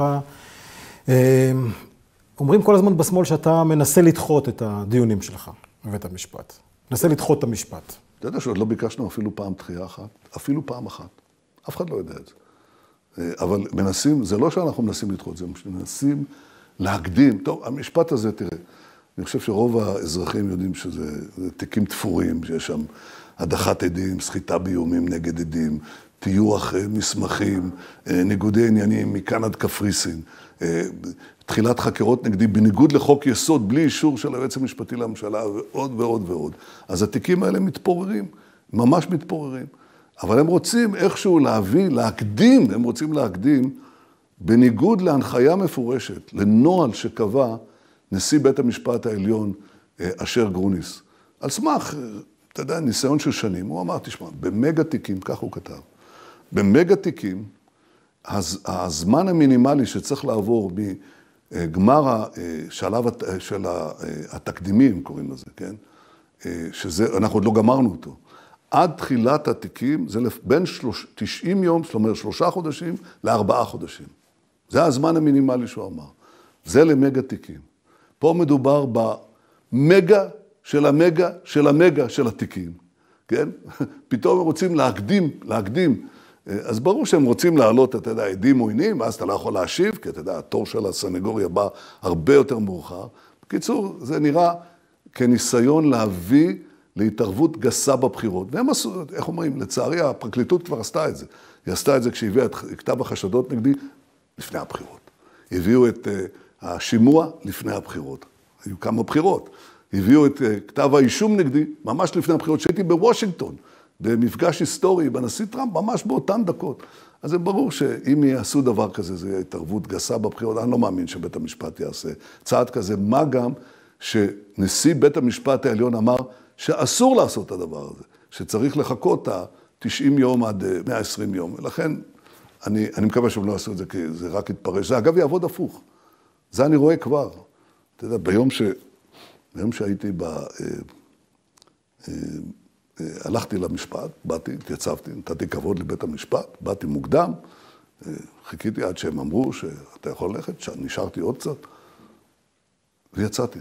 אומרים כל הזמן בשמאל שאתה מנסה לדחות את הדיונים שלך בבית המשפט. מנסה לדחות את המשפט. אתה יודע שעוד לא ביקשנו אפילו פעם דחייה אחת, אפילו פעם אחת. אף אחד לא יודע את זה. אבל מנסים, זה לא שאנחנו מנסים לדחות, זה מנסים להקדים. טוב, המשפט הזה, תראה, אני חושב שרוב האזרחים יודעים שזה תיקים תפורים, שיש שם הדחת עדים, סחיטה באיומים נגד עדים, טיוח מסמכים, ניגודי עניינים מכאן עד קפריסין, תחילת חקירות נגדי בניגוד לחוק יסוד, בלי אישור של היועץ המשפטי לממשלה, ועוד ועוד ועוד. אז התיקים האלה מתפוררים, ממש מתפוררים. אבל הם רוצים איכשהו להביא, להקדים, הם רוצים להקדים, בניגוד להנחיה מפורשת, לנוהל שקבע נשיא בית המשפט העליון אשר גרוניס. על סמך, אתה יודע, ניסיון של שנים, הוא אמר, תשמע, במגה תיקים, כך הוא כתב, במגה תיקים, הזמן המינימלי שצריך לעבור מגמר השלב של התקדימים, קוראים לזה, כן? שזה, אנחנו עוד לא גמרנו אותו. עד תחילת התיקים, זה בין תשעים יום, זאת אומרת, שלושה חודשים, לארבעה חודשים. זה הזמן המינימלי שהוא אמר. זה למגה תיקים. פה מדובר במגה של המגה של המגה של התיקים, כן? פתאום הם רוצים להקדים, להקדים. אז ברור שהם רוצים להעלות, אתה יודע, עדים עוינים, ואז אתה לא יכול להשיב, כי אתה יודע, התור של הסנגוריה בא הרבה יותר מאוחר. בקיצור, זה נראה כניסיון להביא להתערבות גסה בבחירות. והם עשו, איך אומרים, לצערי הפרקליטות כבר עשתה את זה. היא עשתה את זה כשהביאה את כתב החשדות נגדי לפני הבחירות. הביאו את השימוע לפני הבחירות. היו כמה בחירות. הביאו את כתב האישום נגדי ממש לפני הבחירות, שהייתי בוושינגטון, במפגש היסטורי בנשיא טראמפ, ממש באותן דקות. אז זה ברור שאם יעשו דבר כזה, זה יהיה התערבות גסה בבחירות. אני לא מאמין שבית המשפט יעשה צעד כזה. מה גם שנשיא בית המשפט העליון אמר שאסור לעשות את הדבר הזה, שצריך לחכות ה-תשעים יום עד מאה ועשרים יום. ולכן אני, אני מקווה שהם לא יעשו את זה, כי זה רק יתפרש. זה אגב יעבוד הפוך. זה אני רואה כבר. אתה יודע, ביום ש... ביום שהייתי ב... אה, אה, אה, הלכתי למשפט, באתי, התייצבתי, נתתי כבוד לבית המשפט, באתי מוקדם, אה, חיכיתי עד שהם אמרו שאתה יכול ללכת, נשארתי עוד קצת, ויצאתי.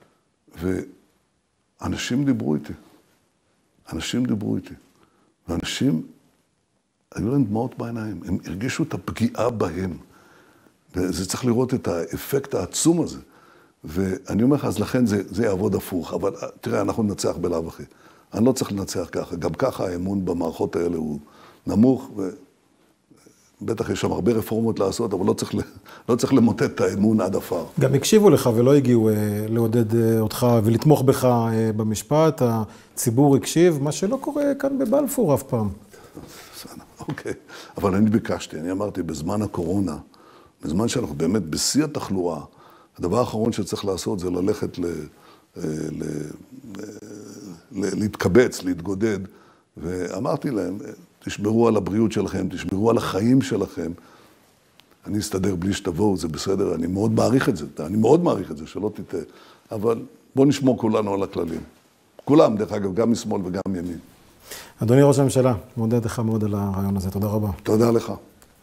ואנשים דיברו איתי. אנשים דיברו איתי. ואנשים, היו להם דמעות בעיניים, הם הרגישו את הפגיעה בהם. וזה צריך לראות את האפקט העצום הזה. ואני אומר לך, אז לכן זה, זה יעבוד הפוך. אבל תראה, אנחנו ננצח בלאו אחי. אני לא צריך לנצח ככה. גם ככה האמון במערכות האלה הוא נמוך, ובטח יש שם הרבה רפורמות לעשות, אבל לא צריך, לא צריך למוטט את האמון עד אפר. גם הקשיבו לך ולא הגיעו אה, לעודד אה, אותך ולתמוך בך אה, במשפט. הציבור הקשיב, מה שלא קורה כאן בבלפור אף פעם. אוקיי, אבל אני ביקשתי, אני אמרתי, בזמן הקורונה, בזמן שאנחנו באמת בשיא התחלואה, הדבר האחרון שצריך לעשות זה ללכת ל... ל... ל... להתקבץ, להתגודד, ואמרתי להם, תשמרו על הבריאות שלכם, תשמרו על החיים שלכם. אני אסתדר בלי שתבואו, זה בסדר, אני מאוד מעריך את זה, אני מאוד מעריך את זה, שלא תטעה, אבל בואו נשמור כולנו על הכללים. כולם, דרך אגב, גם משמאל וגם ימין. אדוני ראש הממשלה, מודה לך מאוד על הרעיון הזה, תודה רבה. תודה לך.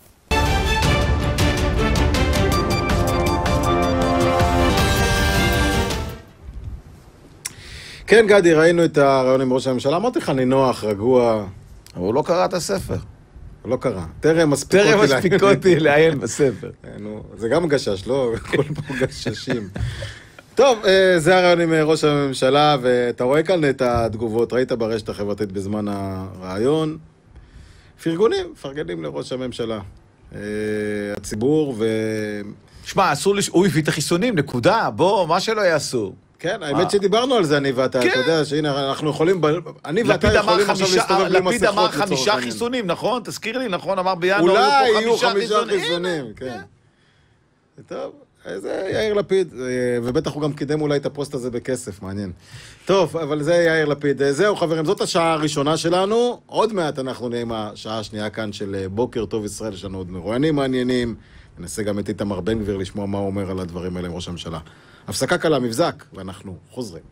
כן, גדי, ראינו את הרעיון עם ראש הממשלה, אמרתי לך, נינוח, רגוע. אבל הוא לא קרא את הספר. הוא לא קרא. טרם טרם מספיק אותי לעיין בספר. זה גם גשש, לא? כל פעם גששים. טוב, זה הרעיון עם ראש הממשלה, ואתה רואה כאן את התגובות, ראית ברשת החברתית בזמן הרעיון. פרגונים, פרגנים לראש הממשלה. הציבור ו... שמע, אסור לש... הוא הביא את החיסונים, נקודה. בוא, מה שלא יעשו. כן, האמת שדיברנו על זה, אני ואתה, אתה יודע שהנה, אנחנו יכולים, אני ואתה יכולים עכשיו להסתובב בלי מסכות. לפיד אמר חמישה חיסונים, נכון? תזכיר לי, נכון? אמר בינואר, אולי יהיו חמישה חיסונים, כן. טוב, זה יאיר לפיד, ובטח הוא גם קידם אולי את הפוסט הזה בכסף, מעניין. טוב, אבל זה יאיר לפיד. זהו, חברים, זאת השעה הראשונה שלנו. עוד מעט אנחנו נהיה עם השעה השנייה כאן של בוקר טוב ישראל, יש לנו עוד מרואיינים מעניינים. ננסה גם את איתמר בן גביר לשמוע מה הוא אומר על הדברים האלה עם ראש הממשלה. הפסקה קלה, מבזק, ואנחנו חוזרים.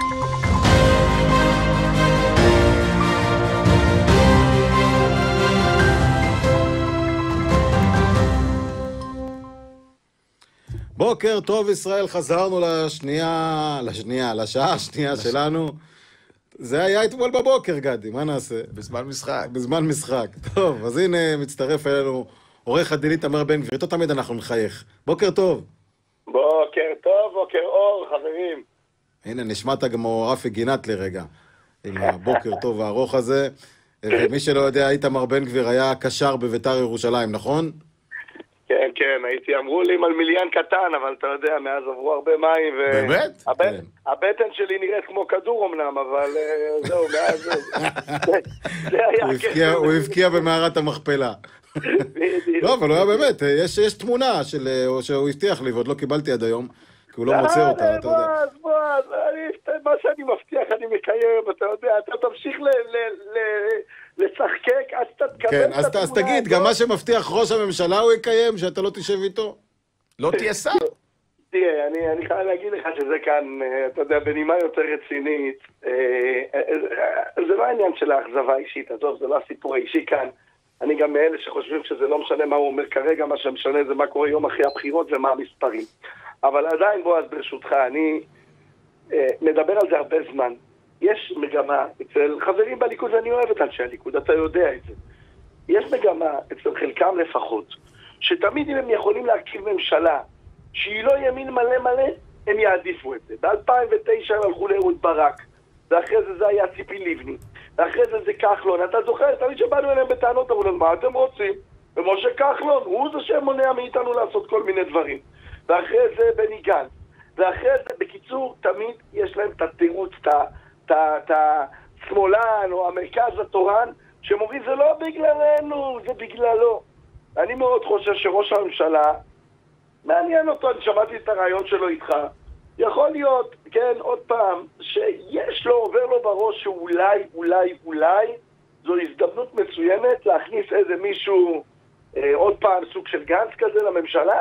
בוקר טוב ישראל, חזרנו לשנייה, לשנייה, לשעה השנייה שלנו. זה היה אתמול בבוקר, גדי, מה נעשה? בזמן משחק. בזמן משחק. טוב, אז הנה מצטרף אלינו עורך הדין איתמר בן גביר, איתו תמיד אנחנו נחייך. בוקר טוב. בוקר טוב, בוקר אור, חברים. הנה, נשמעת כמו רפי גינת לרגע, עם הבוקר טוב הארוך הזה. ומי שלא יודע, איתמר בן גביר היה קשר בביתר ירושלים, נכון? כן, כן, הייתי, אמרו לי מלמיליאן קטן, אבל אתה יודע, מאז עברו הרבה מים, ו... באמת? הבט... כן. הבטן שלי נראית כמו כדור אמנם, אבל זהו, מאז... זה היה... הוא הבקיע במערת המכפלה. לא, אבל הוא היה באמת, יש, יש תמונה של, שהוא הבטיח לי, ועוד לא קיבלתי עד היום, כי הוא לא מוצא אותה, אתה יודע. בועז, בועז, מה שאני מבטיח אני מקיים, אתה יודע, אתה תמשיך לשחקק, אז אתה תקבל כן, את התמונה. אז תגיד, גם מה שמבטיח ראש הממשלה הוא יקיים, שאתה לא תשב איתו? לא תהיה שר? תראה, אני, אני חייב להגיד לך שזה כאן, אתה יודע, בנימה יותר רצינית, זה לא העניין של האכזבה האישית, עזוב, זה לא הסיפור האישי כאן. אני גם מאלה שחושבים שזה לא משנה מה הוא אומר כרגע, מה שמשנה זה מה קורה יום אחרי הבחירות ומה המספרים. אבל עדיין, בועז, ברשותך, אני אה, מדבר על זה הרבה זמן. יש מגמה אצל חברים בליכוד, ואני אוהב את אנשי הליכוד, אתה יודע את זה. יש מגמה אצל חלקם לפחות, שתמיד אם הם יכולים להרכיב ממשלה שהיא לא ימין מלא מלא, הם יעדיפו את זה. ב-אלפיים ותשע הם הלכו לאהוד ברק, ואחרי זה זה היה ציפי לבני, ואחרי זה זה כחלון. אתה זוכר, תמיד שבאנו אליהם בטענות, אמרו לנו, מה אתם רוצים? ומשה כחלון, הוא זה שמונע מאיתנו לעשות כל מיני דברים. ואחרי זה בני גנץ. ואחרי זה, בקיצור, תמיד יש להם את התירוץ, את השמאלן או המרכז התורן, שמורים, זה לא בגללנו, זה בגללו. אני מאוד חושב שראש הממשלה, מעניין אותו, אני שמעתי את הרעיון שלו איתך, יכול להיות, כן, עוד פעם, שיש לו, עובר לו בראש שאולי, אולי, אולי, זו הזדמנות מצוינת להכניס איזה מישהו, אה, עוד פעם, סוג של גנץ כזה לממשלה,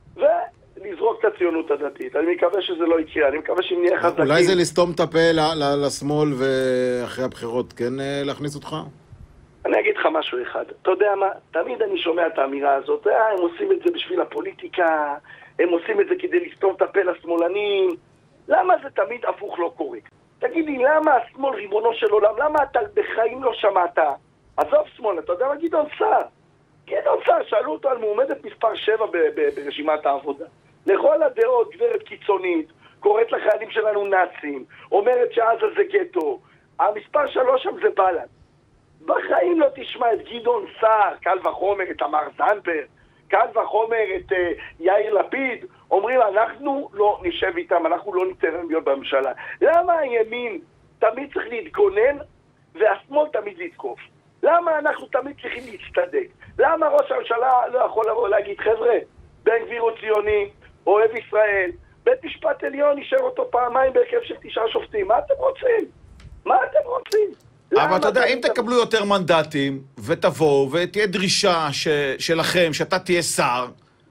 ולזרוק את הציונות הדתית. אני מקווה שזה לא יקרה, אני מקווה שאם נהיה חזקים... אולי זה לסתום את הפה לשמאל ואחרי הבחירות, כן להכניס אותך? אני אגיד לך משהו אחד. אתה יודע מה? תמיד אני שומע את האמירה הזאת. אה, הם עושים את זה בשביל הפוליטיקה, הם עושים את זה כדי לסתום את הפה לשמאלנים. למה זה תמיד הפוך לא קורה? תגיד לי, למה השמאל ריבונו של עולם? למה אתה בחיים לא שמעת? עזוב שמאל, אתה יודע מה? גדעון סער. גדעון סער, שאלו אותו על מועמדת מספר שבע ב- ב- ברשימת העבודה. לכל הדעות, גברת קיצונית, קוראת לחיילים שלנו נאצים, אומרת שעזה זה גטו. המספר שלוש שם זה בל"ד. בחיים לא תשמע את גדעון סער, קל וחומר את תמר זנדברג, קל וחומר את uh, יאיר לפיד, אומרים אנחנו לא נשב איתם, אנחנו לא ניתן להם להיות בממשלה. למה הימין תמיד צריך להתגונן והשמאל תמיד לתקוף? למה אנחנו תמיד צריכים להצטדק? למה ראש הממשלה לא יכול לבוא להגיד, חבר'ה, בן גביר הוא ציוני, אוהב ישראל, בית משפט עליון אישר אותו פעמיים בהרכב של תשעה שופטים, מה אתם רוצים? מה אתם רוצים? אבל אתה יודע, אם תקבלו יותר מנדטים, ותבואו, ותהיה דרישה ש... שלכם, שאתה תהיה שר,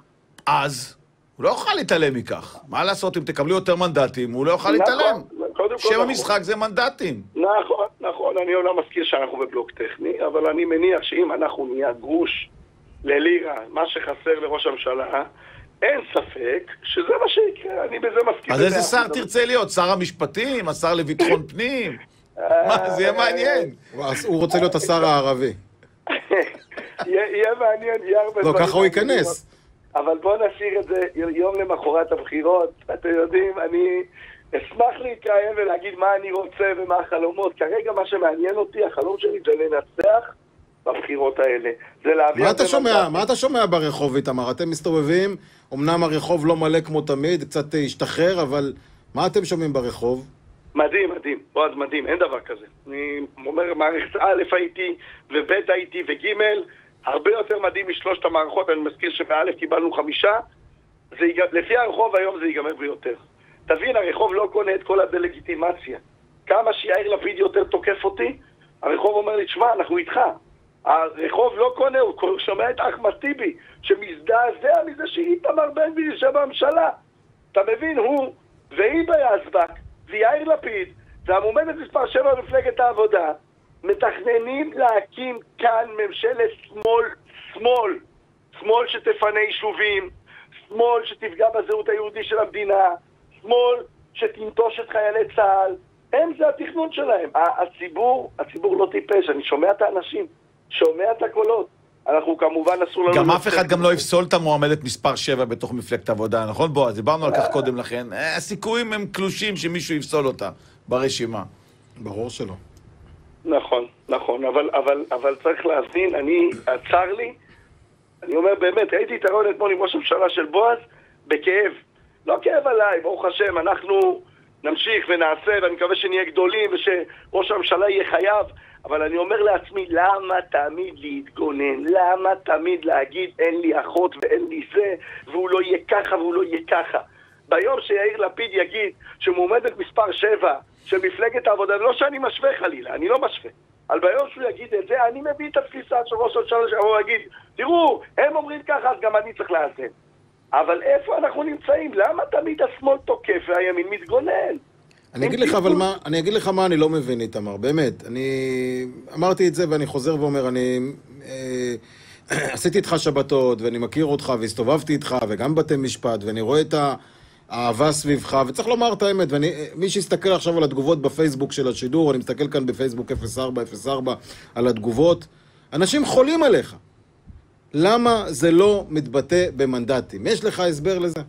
אז הוא לא יוכל להתעלם מכך. מה לעשות, אם תקבלו יותר מנדטים, הוא לא יוכל להתעלם. שם המשחק זה מנדטים. נכון, נכון. אני לא מזכיר שאנחנו בבלוק טכני, אבל אני מניח שאם אנחנו נהיה גרוש ללירה, מה שחסר לראש הממשלה, אין ספק שזה מה שיקרה. אני בזה מסכים. אז איזה שר תרצה להיות? שר המשפטים? השר לביטחון פנים? מה, זה יהיה מעניין. הוא רוצה להיות השר הערבי. יהיה מעניין, יהיה הרבה... לא, ככה הוא ייכנס. אבל בוא נשאיר את זה יום למחרת הבחירות. אתם יודעים, אני אשמח להתראיין ולהגיד מה אני רוצה ומה החלומות. כרגע מה שמעניין אותי, החלום שלי זה לנצח בבחירות האלה. זה להביא... מה אתה שומע? מה אתה שומע ברחוב, איתמר? אתם מסתובבים, אמנם הרחוב לא מלא כמו תמיד, קצת השתחרר, אבל מה אתם שומעים ברחוב? מדהים, מדהים, בועז, מדהים, אין דבר כזה. אני אומר, מערכת א' הייתי, וב' הייתי, וג' הרבה יותר מדהים משלושת המערכות. אני מזכיר שבא' קיבלנו חמישה, זה יג... לפי הרחוב היום זה ייגמר ביותר. תבין, הרחוב לא קונה את כל הדלגיטימציה. כמה שיאיר לפיד יותר תוקף אותי, הרחוב אומר לי, תשמע, אנחנו איתך. הרחוב לא קונה, הוא שומע את אחמד טיבי, שמזדעזע מזה שאיתמר בן גביר יושב בממשלה. אתה מבין, הוא והיבה יזבק, ויאיר לפיד, והמועמדת מספר שבע במפלגת העבודה, מתכננים להקים כאן ממשלת שמאל, שמאל, שמאל שתפנה יישובים, שמאל שתפגע בזהות היהודי של המדינה, שמאל שתנטוש את חיילי צה"ל. הם זה התכנון שלהם. הציבור, הציבור לא טיפש, אני שומע את האנשים, שומע את הקולות. אנחנו כמובן אסור לנו... גם אף אחד גם לא יפסול את המועמדת מספר שבע בתוך מפלגת עבודה, נכון? בוא, אז דיברנו על כך קודם לכן. הסיכויים הם קלושים שמישהו יפסול אותה ברשימה. ברור שלא. נכון, נכון, אבל, אבל, אבל צריך להבין, אני, עצר לי, אני אומר באמת, ראיתי את הרעיון אתמול עם ראש הממשלה של בועז, בכאב. לא כאב עליי, ברוך השם, אנחנו נמשיך ונעשה, ואני מקווה שנהיה גדולים, ושראש הממשלה יהיה חייב, אבל אני אומר לעצמי, למה תמיד להתגונן? למה תמיד להגיד, אין לי אחות ואין לי זה, והוא לא יהיה ככה והוא לא יהיה ככה? ביום שיאיר לפיד יגיד שמועמדת מספר שבע של מפלגת העבודה, לא שאני משווה חלילה, אני לא משווה, אבל ביום שהוא יגיד את זה, אני מביא את התפיסה של ראש הממשלה, שהוא יגיד, תראו, הם אומרים ככה, אז גם אני צריך לאזן. אבל איפה אנחנו נמצאים? למה תמיד השמאל תוקף והימין מתגונן? אני אגיד לך, אבל מה, אני אגיד לך מה אני לא מבין, איתמר, באמת. אני אמרתי את זה ואני חוזר ואומר, אני אה, עשיתי איתך שבתות ואני מכיר אותך והסתובבתי איתך וגם בתי משפט ואני רואה את האהבה סביבך, וצריך לומר את האמת, ומי שיסתכל עכשיו על התגובות בפייסבוק של השידור, אני מסתכל כאן בפייסבוק אפס ארבע אפס ארבע על התגובות, אנשים חולים עליך. למה זה לא מתבטא במנדטים? יש לך הסבר לזה?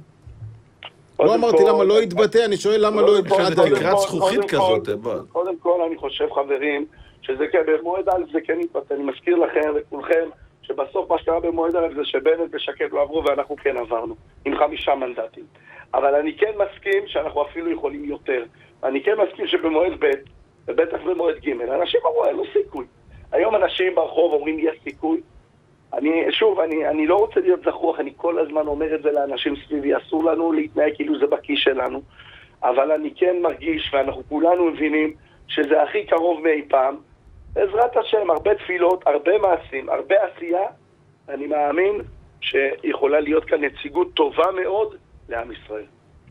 לא אמרתי למה לא יתבטא, אני שואל למה לא יתבטא. זה תקרת זכוכית כזאת. קודם כל אני חושב, חברים, שזה במועד א' זה כן יתבטא. אני מזכיר לכם וכולכם שבסוף מה שקרה במועד א' זה שבנט ושקד לא עברו ואנחנו כן עברנו, עם חמישה מנדטים. אבל אני כן מסכים שאנחנו אפילו יכולים יותר. אני כן מסכים שבמועד ב' ובטח במועד ג' אנשים אמרו, אין לו סיכוי. היום אנשים ברחוב אומרים, יש סיכוי. אני, שוב, אני, אני לא רוצה להיות זכוח, אני כל הזמן אומר את זה לאנשים סביבי, אסור לנו להתנהג כאילו זה בכיס שלנו, אבל אני כן מרגיש, ואנחנו כולנו מבינים, שזה הכי קרוב מאי פעם. בעזרת השם, הרבה תפילות, הרבה מעשים, הרבה עשייה, אני מאמין שיכולה להיות כאן נציגות טובה מאוד לעם ישראל.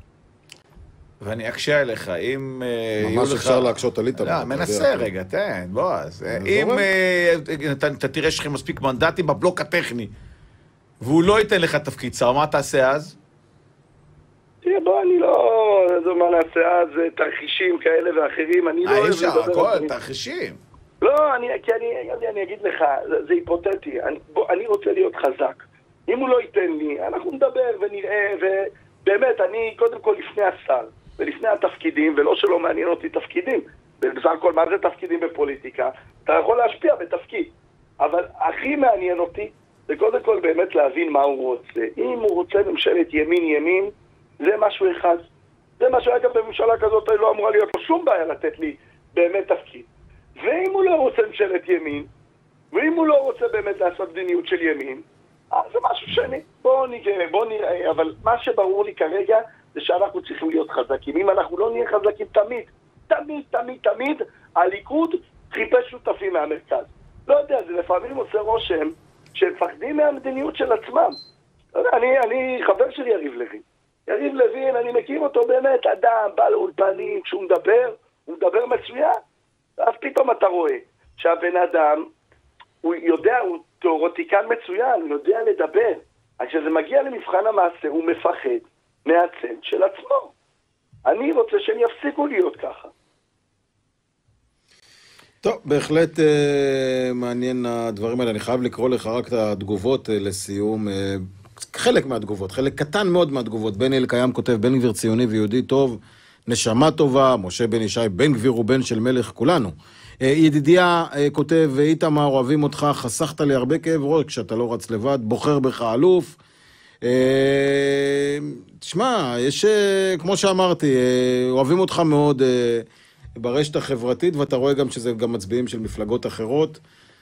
ואני אקשה עליך, אם... ממש אפשר להקשות על איתמר. לא, מנסה רגע, תן, בועז. אם אתה תראה שלכם מספיק מנדטים בבלוק הטכני, והוא לא ייתן לך תפקיד שר, מה תעשה אז? תראה, בוא, אני לא... זו מה נעשה אז, תרחישים כאלה ואחרים, אני לא... אי אפשר, הכל, תרחישים. לא, כי אני אגיד לך, זה היפותטי, אני רוצה להיות חזק. אם הוא לא ייתן לי, אנחנו נדבר ונראה, ובאמת, אני קודם כל לפני השר. ולפני התפקידים, ולא שלא מעניין אותי תפקידים. בסך הכל, מה זה תפקידים בפוליטיקה? אתה יכול להשפיע בתפקיד. אבל הכי מעניין אותי, זה קודם כל באמת להבין מה הוא רוצה. אם הוא רוצה ממשלת ימין-ימין, זה משהו אחד. זה משהו, אגב, בממשלה כזאת לא אמורה להיות לו שום בעיה לתת לי באמת תפקיד. ואם הוא לא רוצה ממשלת ימין, ואם הוא לא רוצה באמת לעשות מדיניות של ימין, אז זה משהו שני. בואו נראה, בואו נראה. אבל מה שברור לי כרגע, זה שאנחנו צריכים להיות חזקים. אם אנחנו לא נהיה חזקים תמיד, תמיד, תמיד, תמיד, הליכוד חיפש שותפים מהמרכז. לא יודע, זה לפעמים עושה רושם שהם מפחדים מהמדיניות של עצמם. אני, אני חבר של יריב לוין. יריב לוין, אני מכיר אותו באמת, אדם, בא לאולפנים, כשהוא מדבר, הוא מדבר מצוין. אז פתאום אתה רואה שהבן אדם, הוא יודע, הוא תיאורטיקן מצוין, הוא יודע לדבר. אז כשזה מגיע למבחן המעשה, הוא מפחד מהצנט של עצמו. אני רוצה שהם יפסיקו להיות ככה. טוב, בהחלט אה, מעניין הדברים האלה. אני חייב לקרוא לך רק את התגובות אה, לסיום. אה, חלק מהתגובות, חלק קטן מאוד מהתגובות. בן אל קיים כותב, בן גביר ציוני ויהודי טוב, נשמה טובה, משה בן ישי, בן גביר הוא בן של מלך כולנו. אה, ידידיה אה, כותב, איתמר, אוהבים אותך, חסכת לי הרבה כאב ראש כשאתה לא רץ לבד, בוחר בך אלוף. תשמע, יש, כמו שאמרתי, אוהבים אותך מאוד ברשת החברתית, ואתה רואה גם שזה גם מצביעים של מפלגות אחרות,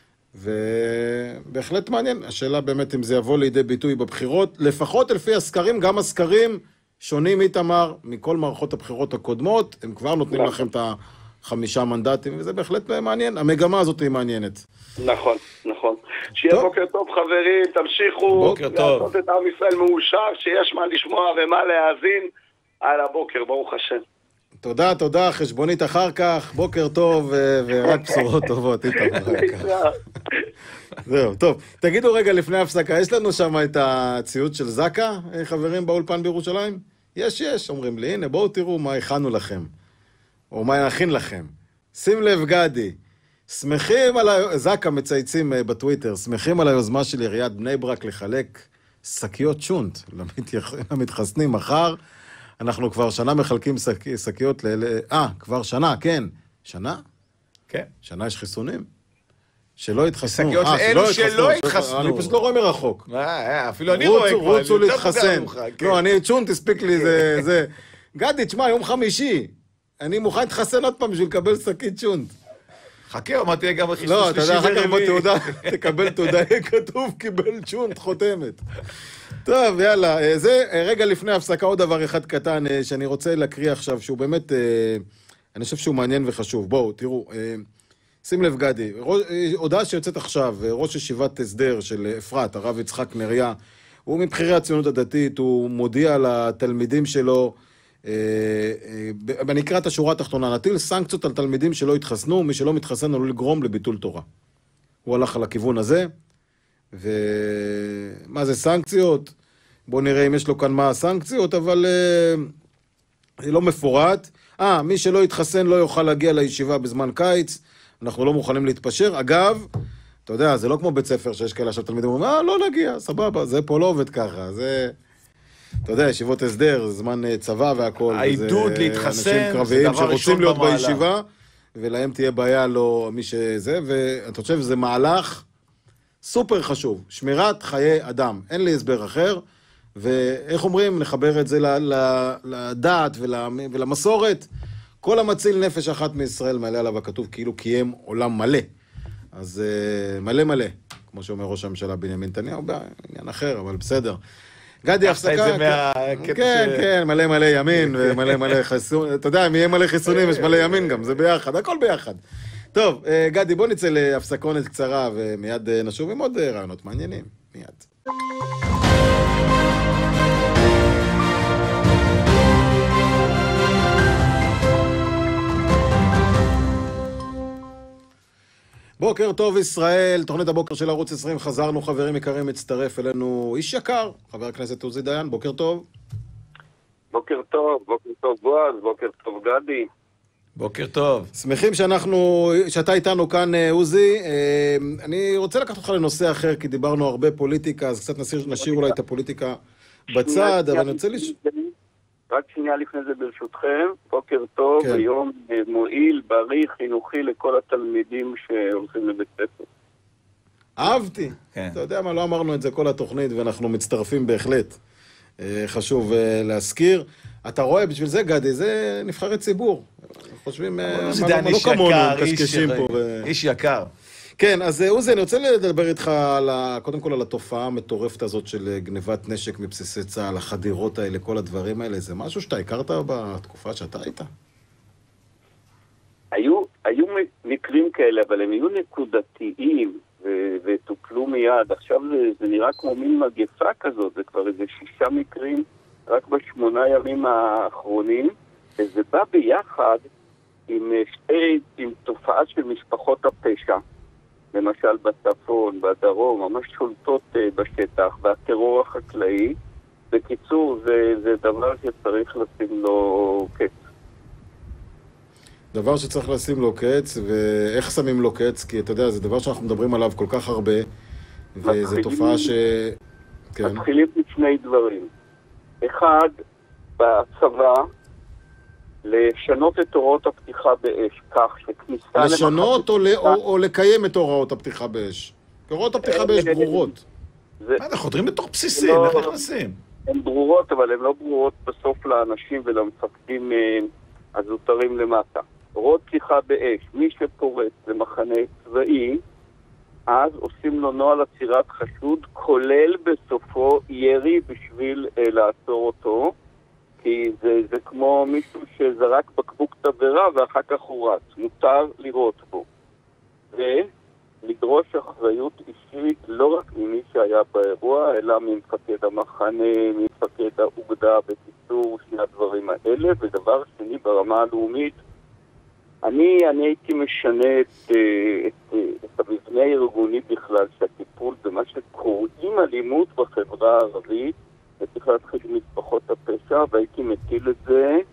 ובהחלט מעניין. השאלה באמת אם זה יבוא לידי ביטוי בבחירות, לפחות לפי הסקרים, גם הסקרים שונים, איתמר, מכל מערכות הבחירות הקודמות, הם כבר נותנים לכם את החמישה מנדטים, וזה בהחלט מעניין. המגמה הזאת היא מעניינת. נכון, נכון. שיהיה טוב. בוקר טוב חברים, תמשיכו בוקר טוב. לעשות את עם ישראל מאושר, שיש מה לשמוע ומה להאזין על הבוקר, ברוך השם. תודה, תודה, חשבונית אחר כך, בוקר טוב ורק בשורות טובות, איתמר. זהו, טוב. תגידו רגע לפני הפסקה, יש לנו שם את הציוד של זקה, חברים באולפן בירושלים? יש, יש, אומרים לי, הנה בואו תראו מה הכנו לכם, או מה נכין לכם. שים לב גדי, שמחים על ה... זקה מצייצים בטוויטר, שמחים על היוזמה של עיריית בני ברק לחלק שקיות שונט למתחסנים מחר. אנחנו כבר שנה מחלקים שקיות ל... אה, כבר שנה, כן. שנה? כן. שנה יש חיסונים? שלא התחסנו. שקיות לאלו שלא התחסנו. אני פשוט לא רואה מרחוק. אפילו אני רואה כבר. רוצו להתחסן. לא, אני שונט הספיק לי זה... גדי, תשמע, יום חמישי. אני מוכן להתחסן עוד פעם בשביל לקבל שקית שונט. חכה, מה תהיה גם בחיסוס לא, אתה יודע, אחר כך בתעודה, תקבל תעודה, כתוב, קיבל שונט, חותמת. טוב, יאללה, זה רגע לפני הפסקה, עוד דבר אחד קטן שאני רוצה להקריא עכשיו, שהוא באמת, אני חושב שהוא מעניין וחשוב. בואו, תראו, שים לב גדי, הודעה שיוצאת עכשיו, ראש ישיבת הסדר של אפרת, הרב יצחק נריה, הוא מבחירי הציונות הדתית, הוא מודיע לתלמידים שלו, אני אקרא את השורה התחתונה, נטיל סנקציות על תלמידים שלא התחסנו, מי שלא מתחסן עלול לגרום לביטול תורה. הוא הלך על הכיוון הזה, ומה זה סנקציות? בואו נראה אם יש לו כאן מה הסנקציות, אבל זה לא מפורט. אה, מי שלא יתחסן לא יוכל להגיע לישיבה בזמן קיץ, אנחנו לא מוכנים להתפשר. אגב, אתה יודע, זה לא כמו בית ספר שיש כאלה עכשיו תלמידים אומרים, אה, לא נגיע, סבבה, זה פה לא עובד ככה, זה... אתה יודע, ישיבות הסדר, זמן צבא והכל. העידוד להתחסן, זה דבר שרוצים להיות בישיבה, ולהם תהיה בעיה לא מי שזה, ואתה חושב, זה מהלך סופר חשוב, שמירת חיי אדם, אין לי הסבר אחר, ואיך אומרים, נחבר את זה לדעת ולמסורת, כל המציל נפש אחת מישראל מעלה עליו הכתוב, כאילו קיים עולם מלא. אז מלא מלא, כמו שאומר ראש הממשלה בנימין נתניהו, בעניין אחר, אבל בסדר. גדי, הפסקה, כן, כן, מלא מלא ימין ומלא מלא חיסונים, אתה יודע, אם יהיה מלא חיסונים, יש מלא ימין גם, זה ביחד, הכל ביחד. טוב, גדי, בוא נצא להפסקונת קצרה ומיד נשוב עם עוד רעיונות מעניינים, מיד. בוקר טוב ישראל, תוכנית הבוקר של ערוץ עשרים, חזרנו חברים יקרים, מצטרף אלינו איש יקר, חבר הכנסת עוזי דיין, בוקר טוב. בוקר טוב, בוקר טוב בועז, בוקר טוב גדי. בוקר טוב. שמחים שאנחנו, שאתה איתנו כאן עוזי, אני רוצה לקחת אותך לנושא אחר, כי דיברנו הרבה פוליטיקה, אז קצת נשאיר, נשאיר אולי את הפוליטיקה בצד, אבל אני רוצה לש... רק שנייה לפני זה ברשותכם, בוקר טוב, כן. היום מועיל, בריא, חינוכי לכל התלמידים שהולכים לבית ספר. אהבתי. כן. אתה יודע מה, לא אמרנו את זה כל התוכנית, ואנחנו מצטרפים בהחלט. חשוב להזכיר. אתה רואה, בשביל זה גדי, זה נבחרי ציבור. חושבים, לא כמונו, קשקשים פה. איש יקר. כן, אז עוזי, אני רוצה לדבר איתך על, קודם כל על התופעה המטורפת הזאת של גניבת נשק מבסיסי צה"ל, החדירות האלה, כל הדברים האלה, זה משהו שאתה הכרת בתקופה שאתה היית? היו, היו מקרים כאלה, אבל הם היו נקודתיים ו- וטופלו מיד. עכשיו זה, זה נראה כמו מין מגפה כזאת, זה כבר איזה שישה מקרים רק בשמונה ימים האחרונים, וזה בא ביחד עם, שתי, עם תופעה של משפחות הפשע. למשל בצפון, בדרום, ממש שולטות uh, בשטח, והטרור החקלאי. בקיצור, זה, זה דבר שצריך לשים לו קץ. דבר שצריך לשים לו קץ, ואיך שמים לו קץ? כי אתה יודע, זה דבר שאנחנו מדברים עליו כל כך הרבה, וזו תופעה ש... כן. מתחילים לפני דברים. אחד, בצבא, לשנות את הוראות הפתיחה באש, כך שכניסה... לשנות או, ל... או, או לקיים את הוראות הפתיחה באש? הוראות הפתיחה באש ברורות. זה... מה, אנחנו חותרים בתוך בסיסים, לא... איך נכנסים? הן ברורות, אבל הן לא ברורות בסוף לאנשים ולמפקדים הזוטרים למטה. הוראות פתיחה באש, מי שפורץ למחנה צבאי, אז עושים לו נוהל עצירת חשוד, כולל בסופו ירי בשביל אה, לעצור אותו, כי זה, זה כמו מישהו שזרק בקבוק תבערה ואחר כך הוא רץ. מותר לראות בו. ולדרוש אחריות אישית לא רק ממי שהיה באירוע, אלא ממפקד המחנה, ממפקד האוגדה, בקיצור, שני הדברים האלה. ודבר שני, ברמה הלאומית, אני, אני הייתי משנה את, את, את המבנה הארגוני בכלל, שהטיפול במה שקוראים אלימות בחברה הערבית, וצריך להתחיל משפחות הפשע, והייתי מטיל את זה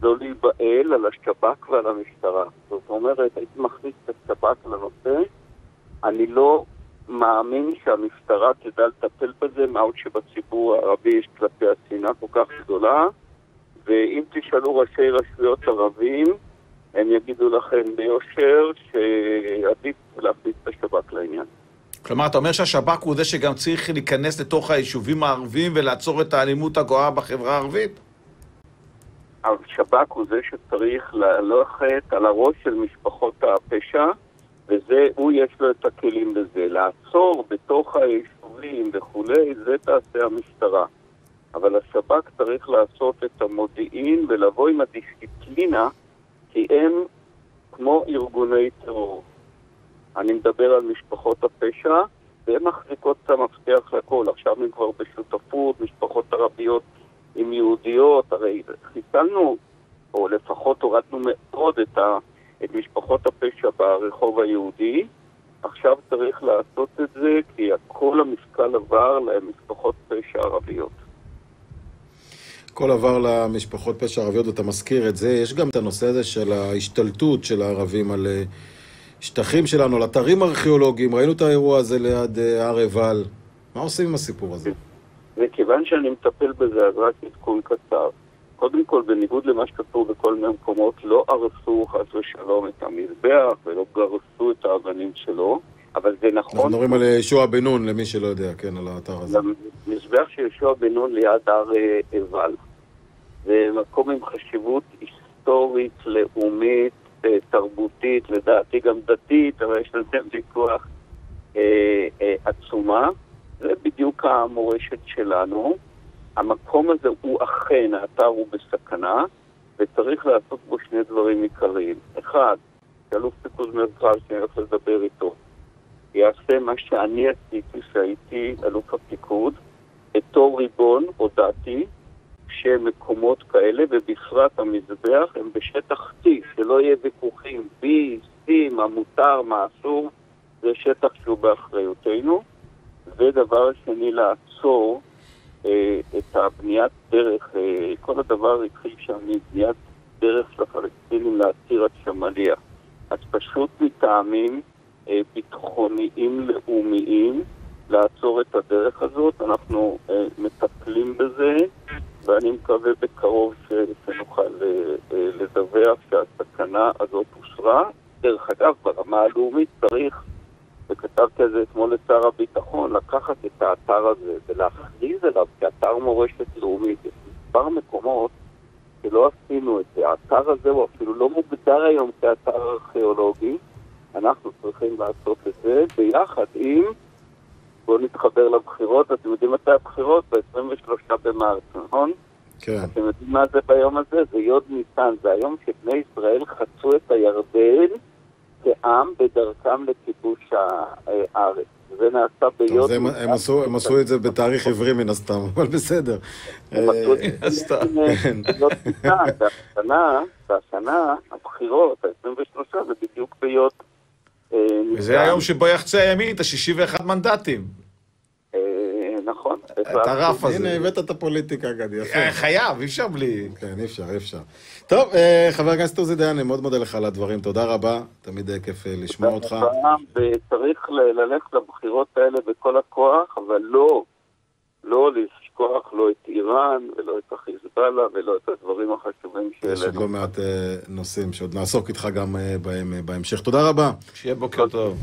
לא להיבעל על השב"כ ועל המשטרה. זאת אומרת, הייתי מכניס את השב"כ לנושא, אני לא מאמין שהמשטרה תדע לטפל בזה, מה עוד שבציבור הערבי יש כלפי השנאה כל כך גדולה, ואם תשאלו ראשי רשויות ערבים, הם יגידו לכם ביושר שעדיף להכניס את השב"כ לעניין. כלומר, אתה אומר שהשב"כ הוא זה שגם צריך להיכנס לתוך היישובים הערביים ולעצור את האלימות הגואה בחברה הערבית? השב"כ הוא זה שצריך ללכת על הראש של משפחות הפשע, וזה, הוא יש לו את הכלים לזה. לעצור בתוך היישובים וכולי, זה תעשה המשטרה. אבל השב"כ צריך לעשות את המודיעין ולבוא עם הדיסציפלינה, כי הם כמו ארגוני טרור. אני מדבר על משפחות הפשע, והן מחזיקות את המפתח לכל. עכשיו הם כבר בשותפות, משפחות ערביות עם יהודיות, הרי חיסלנו, או לפחות הורדנו מאוד את, ה, את משפחות הפשע ברחוב היהודי. עכשיו צריך לעשות את זה, כי כל המשקל עבר למשפחות פשע ערביות. כל עבר למשפחות פשע ערביות, אתה מזכיר את זה. יש גם את הנושא הזה של ההשתלטות של הערבים על שטחים שלנו, על אתרים ארכיאולוגיים. ראינו את האירוע הזה ליד הר עיבל. מה עושים עם הסיפור הזה? וכיוון שאני מטפל בזה, אז רק עדכון קצר. קודם כל, בניגוד למה שכתוב בכל מיני מקומות, לא הרסו חס ושלום את המזבח ולא גרסו את האבנים שלו, אבל זה נכון... אנחנו מדברים על ישוע בן נון, למי שלא יודע, כן, על האתר הזה. המזבח של ישוע בן נון ליד הר עיבל. זה מקום עם חשיבות היסטורית, לאומית, תרבותית, לדעתי גם דתית, אבל יש לזה ויכוח אה, אה, עצומה. זה בדיוק המורשת שלנו. המקום הזה הוא אכן, האתר הוא בסכנה, וצריך לעשות בו שני דברים עיקריים. אחד, שאלוף פיקוד מרכז שאני הולך לדבר איתו, יעשה מה שאני עשיתי, שהייתי אלוף הפיקוד, בתור ריבון הודעתי שמקומות כאלה, ובפרט המזבח, הם בשטח T, שלא יהיה ויכוחים B, C, מה מותר, מה אסור, זה שטח שהוא באחריותנו. ודבר שני, לעצור אה, את הבניית דרך, אה, כל הדבר התחיל שם מבניית דרך של הפלסטינים להציר את שמליה. אז פשוט מטעמים אה, ביטחוניים לאומיים לעצור את הדרך הזאת. אנחנו אה, מטפלים בזה, ואני מקווה בקרוב ש... שנוכל אה, אה, לדווח שהסכנה הזאת הוסרה. דרך אגב, ברמה הלאומית צריך, וכתבתי על זה אתמול לשר הביטחון, לקחת את האתר הזה ולהכריז עליו כאתר מורשת לאומית. יש מספר מקומות שלא עשינו את זה. האתר הזה הוא אפילו לא מוגדר היום כאתר ארכיאולוגי. אנחנו צריכים לעשות את זה ביחד עם, בואו נתחבר לבחירות. אתם יודעים מתי הבחירות? ב-עשרים ושלושה במרץ, נכון? כן. אתם יודעים מה זה ביום הזה? זה יוד ניסן. זה היום שבני ישראל חצו את הירדן כעם בדרכם לכיבוש הארץ. זה נעשה ביוד... הם, הם, עשו, הם עשו את זה בתאריך עברי מן הסתם, אבל בסדר. הם עשו את זה ביוד ניסן. והשנה, והשנה, הבחירות, ה-עשרים ושלושה, זה בדיוק ביוד ניסן. וזה היום שבו יחצה הימין, את ה-שישים ואחד מנדטים. נכון. את הרף הזה. הנה, הבאת את הפוליטיקה, גדי, יפה. חייב, אי אפשר בלי... כן, אי אפשר, אי אפשר. טוב, חבר הכנסת עוזי דיין, אני מאוד מודה לך על הדברים, תודה רבה, תמיד כיף לשמוע אותך. וצריך ללכת לבחירות האלה בכל הכוח, אבל לא, לא לשכוח לא את איראן, ולא את החיזבאללה, ולא את הדברים החשובים שלנו. יש עוד לא מעט נושאים שעוד נעסוק איתך גם בהם בהמשך. תודה רבה. שיהיה בוקר טוב.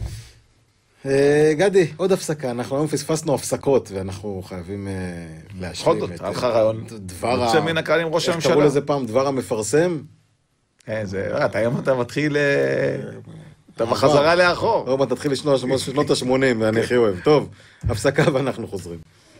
גדי, עוד הפסקה, אנחנו היום פספסנו הפסקות, ואנחנו חייבים להשלים את... בכל זאת, הלכה רעיון. דבר ה... יוצא מן הקהל עם ראש הממשלה. איך קראו לזה פעם, דבר המפרסם? כן, זה... אתה היום אתה מתחיל... אתה בחזרה לאחור. לא, אתה תתחיל לשנות שנות ה-שמונים, ואני הכי אוהב. טוב, הפסקה ואנחנו חוזרים.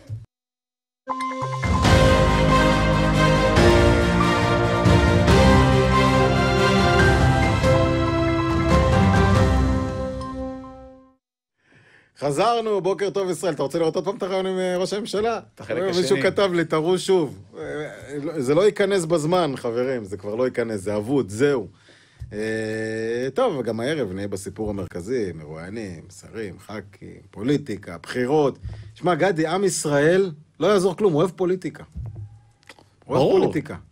חזרנו, בוקר טוב ישראל. אתה רוצה לראות עוד פעם את הרעיון עם ראש הממשלה? את החלק השני. מישהו כתב לי, תראו שוב. זה לא ייכנס בזמן, חברים, זה כבר לא ייכנס, זה אבוד, זהו. טוב, וגם הערב נהיה בסיפור המרכזי, מרואיינים, שרים, ח"כים, פוליטיקה, בחירות. שמע, גדי, עם ישראל לא יעזור כלום, הוא אוהב פוליטיקה. הוא אוהב פוליטיקה.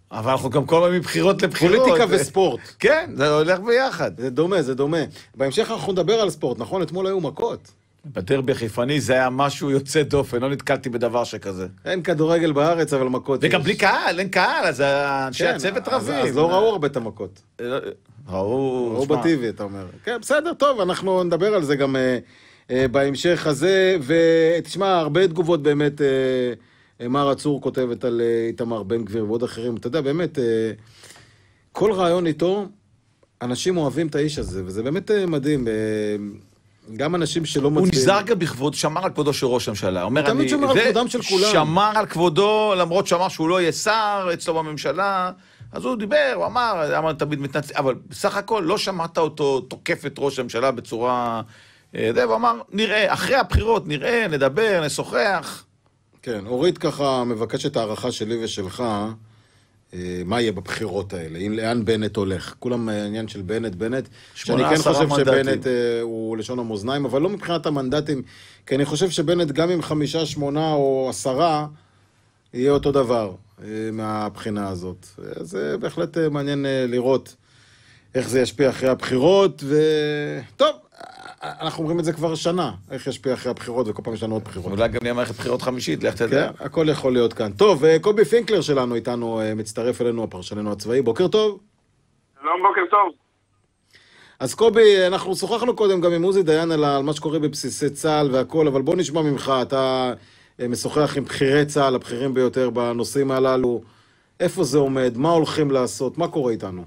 אבל אנחנו גם כל הזמן מבחירות לבחירות. פוליטיקה וספורט. כן, זה הולך ביחד. זה דומה, זה דומה. בהמשך אנחנו נדבר על ספורט, נכון? אתמול היו מכות. בדרבי החיפני זה היה משהו יוצא דופן, לא נתקלתי בדבר שכזה. אין כדורגל בארץ, אבל מכות יש. וגם בלי קהל, אין קהל, אז אנשי הצוות רבים. אז לא ראו הרבה את המכות. ראו, ראו בטיבי, אתה אומר. כן, בסדר, טוב, אנחנו נדבר על זה גם בהמשך הזה, ותשמע, הרבה תגובות באמת, מר עצור כותבת על איתמר בן גביר ועוד אחרים, אתה יודע, באמת, כל רעיון איתו, אנשים אוהבים את האיש הזה, וזה באמת מדהים. גם אנשים שלא מצביעים. הוא נזהר גם בכבוד, שמר על כבודו של ראש הממשלה. הוא תמיד שמר על כבודם של כולם. שמר על כבודו, למרות שאמר שהוא לא יהיה שר אצלו בממשלה, אז הוא דיבר, הוא אמר, אמר תמיד מתנצל, אבל בסך הכל לא שמעת אותו תוקף את ראש הממשלה בצורה... זה, הוא אמר, נראה, אחרי הבחירות נראה, נדבר, נשוחח. כן, אורית ככה מבקשת הערכה שלי ושלך, מה יהיה בבחירות האלה, אם לאן בנט הולך. כולם העניין של בנט, בנט, שאני כן חושב שבנט הוא לשון המאזניים, אבל לא מבחינת המנדטים, כי אני חושב שבנט גם עם חמישה, שמונה או עשרה, יהיה אותו דבר מהבחינה הזאת. זה בהחלט מעניין לראות איך זה ישפיע אחרי הבחירות, וטוב, אנחנו אומרים את זה כבר שנה, איך ישפיע אחרי הבחירות, וכל פעם יש לנו עוד בחירות. אולי גם נהיה מערכת בחירות חמישית, לך תדע. כן, הכל יכול להיות כאן. טוב, קובי פינקלר שלנו איתנו, מצטרף אלינו, הפרשננו הצבאי. בוקר טוב. שלום, בוקר טוב. אז קובי, אנחנו שוחחנו קודם גם עם עוזי דיין על מה שקורה בבסיסי צה"ל והכל, אבל בוא נשמע ממך, אתה משוחח עם בחירי צה"ל, הבכירים ביותר בנושאים הללו. איפה זה עומד? מה הולכים לעשות? מה קורה איתנו?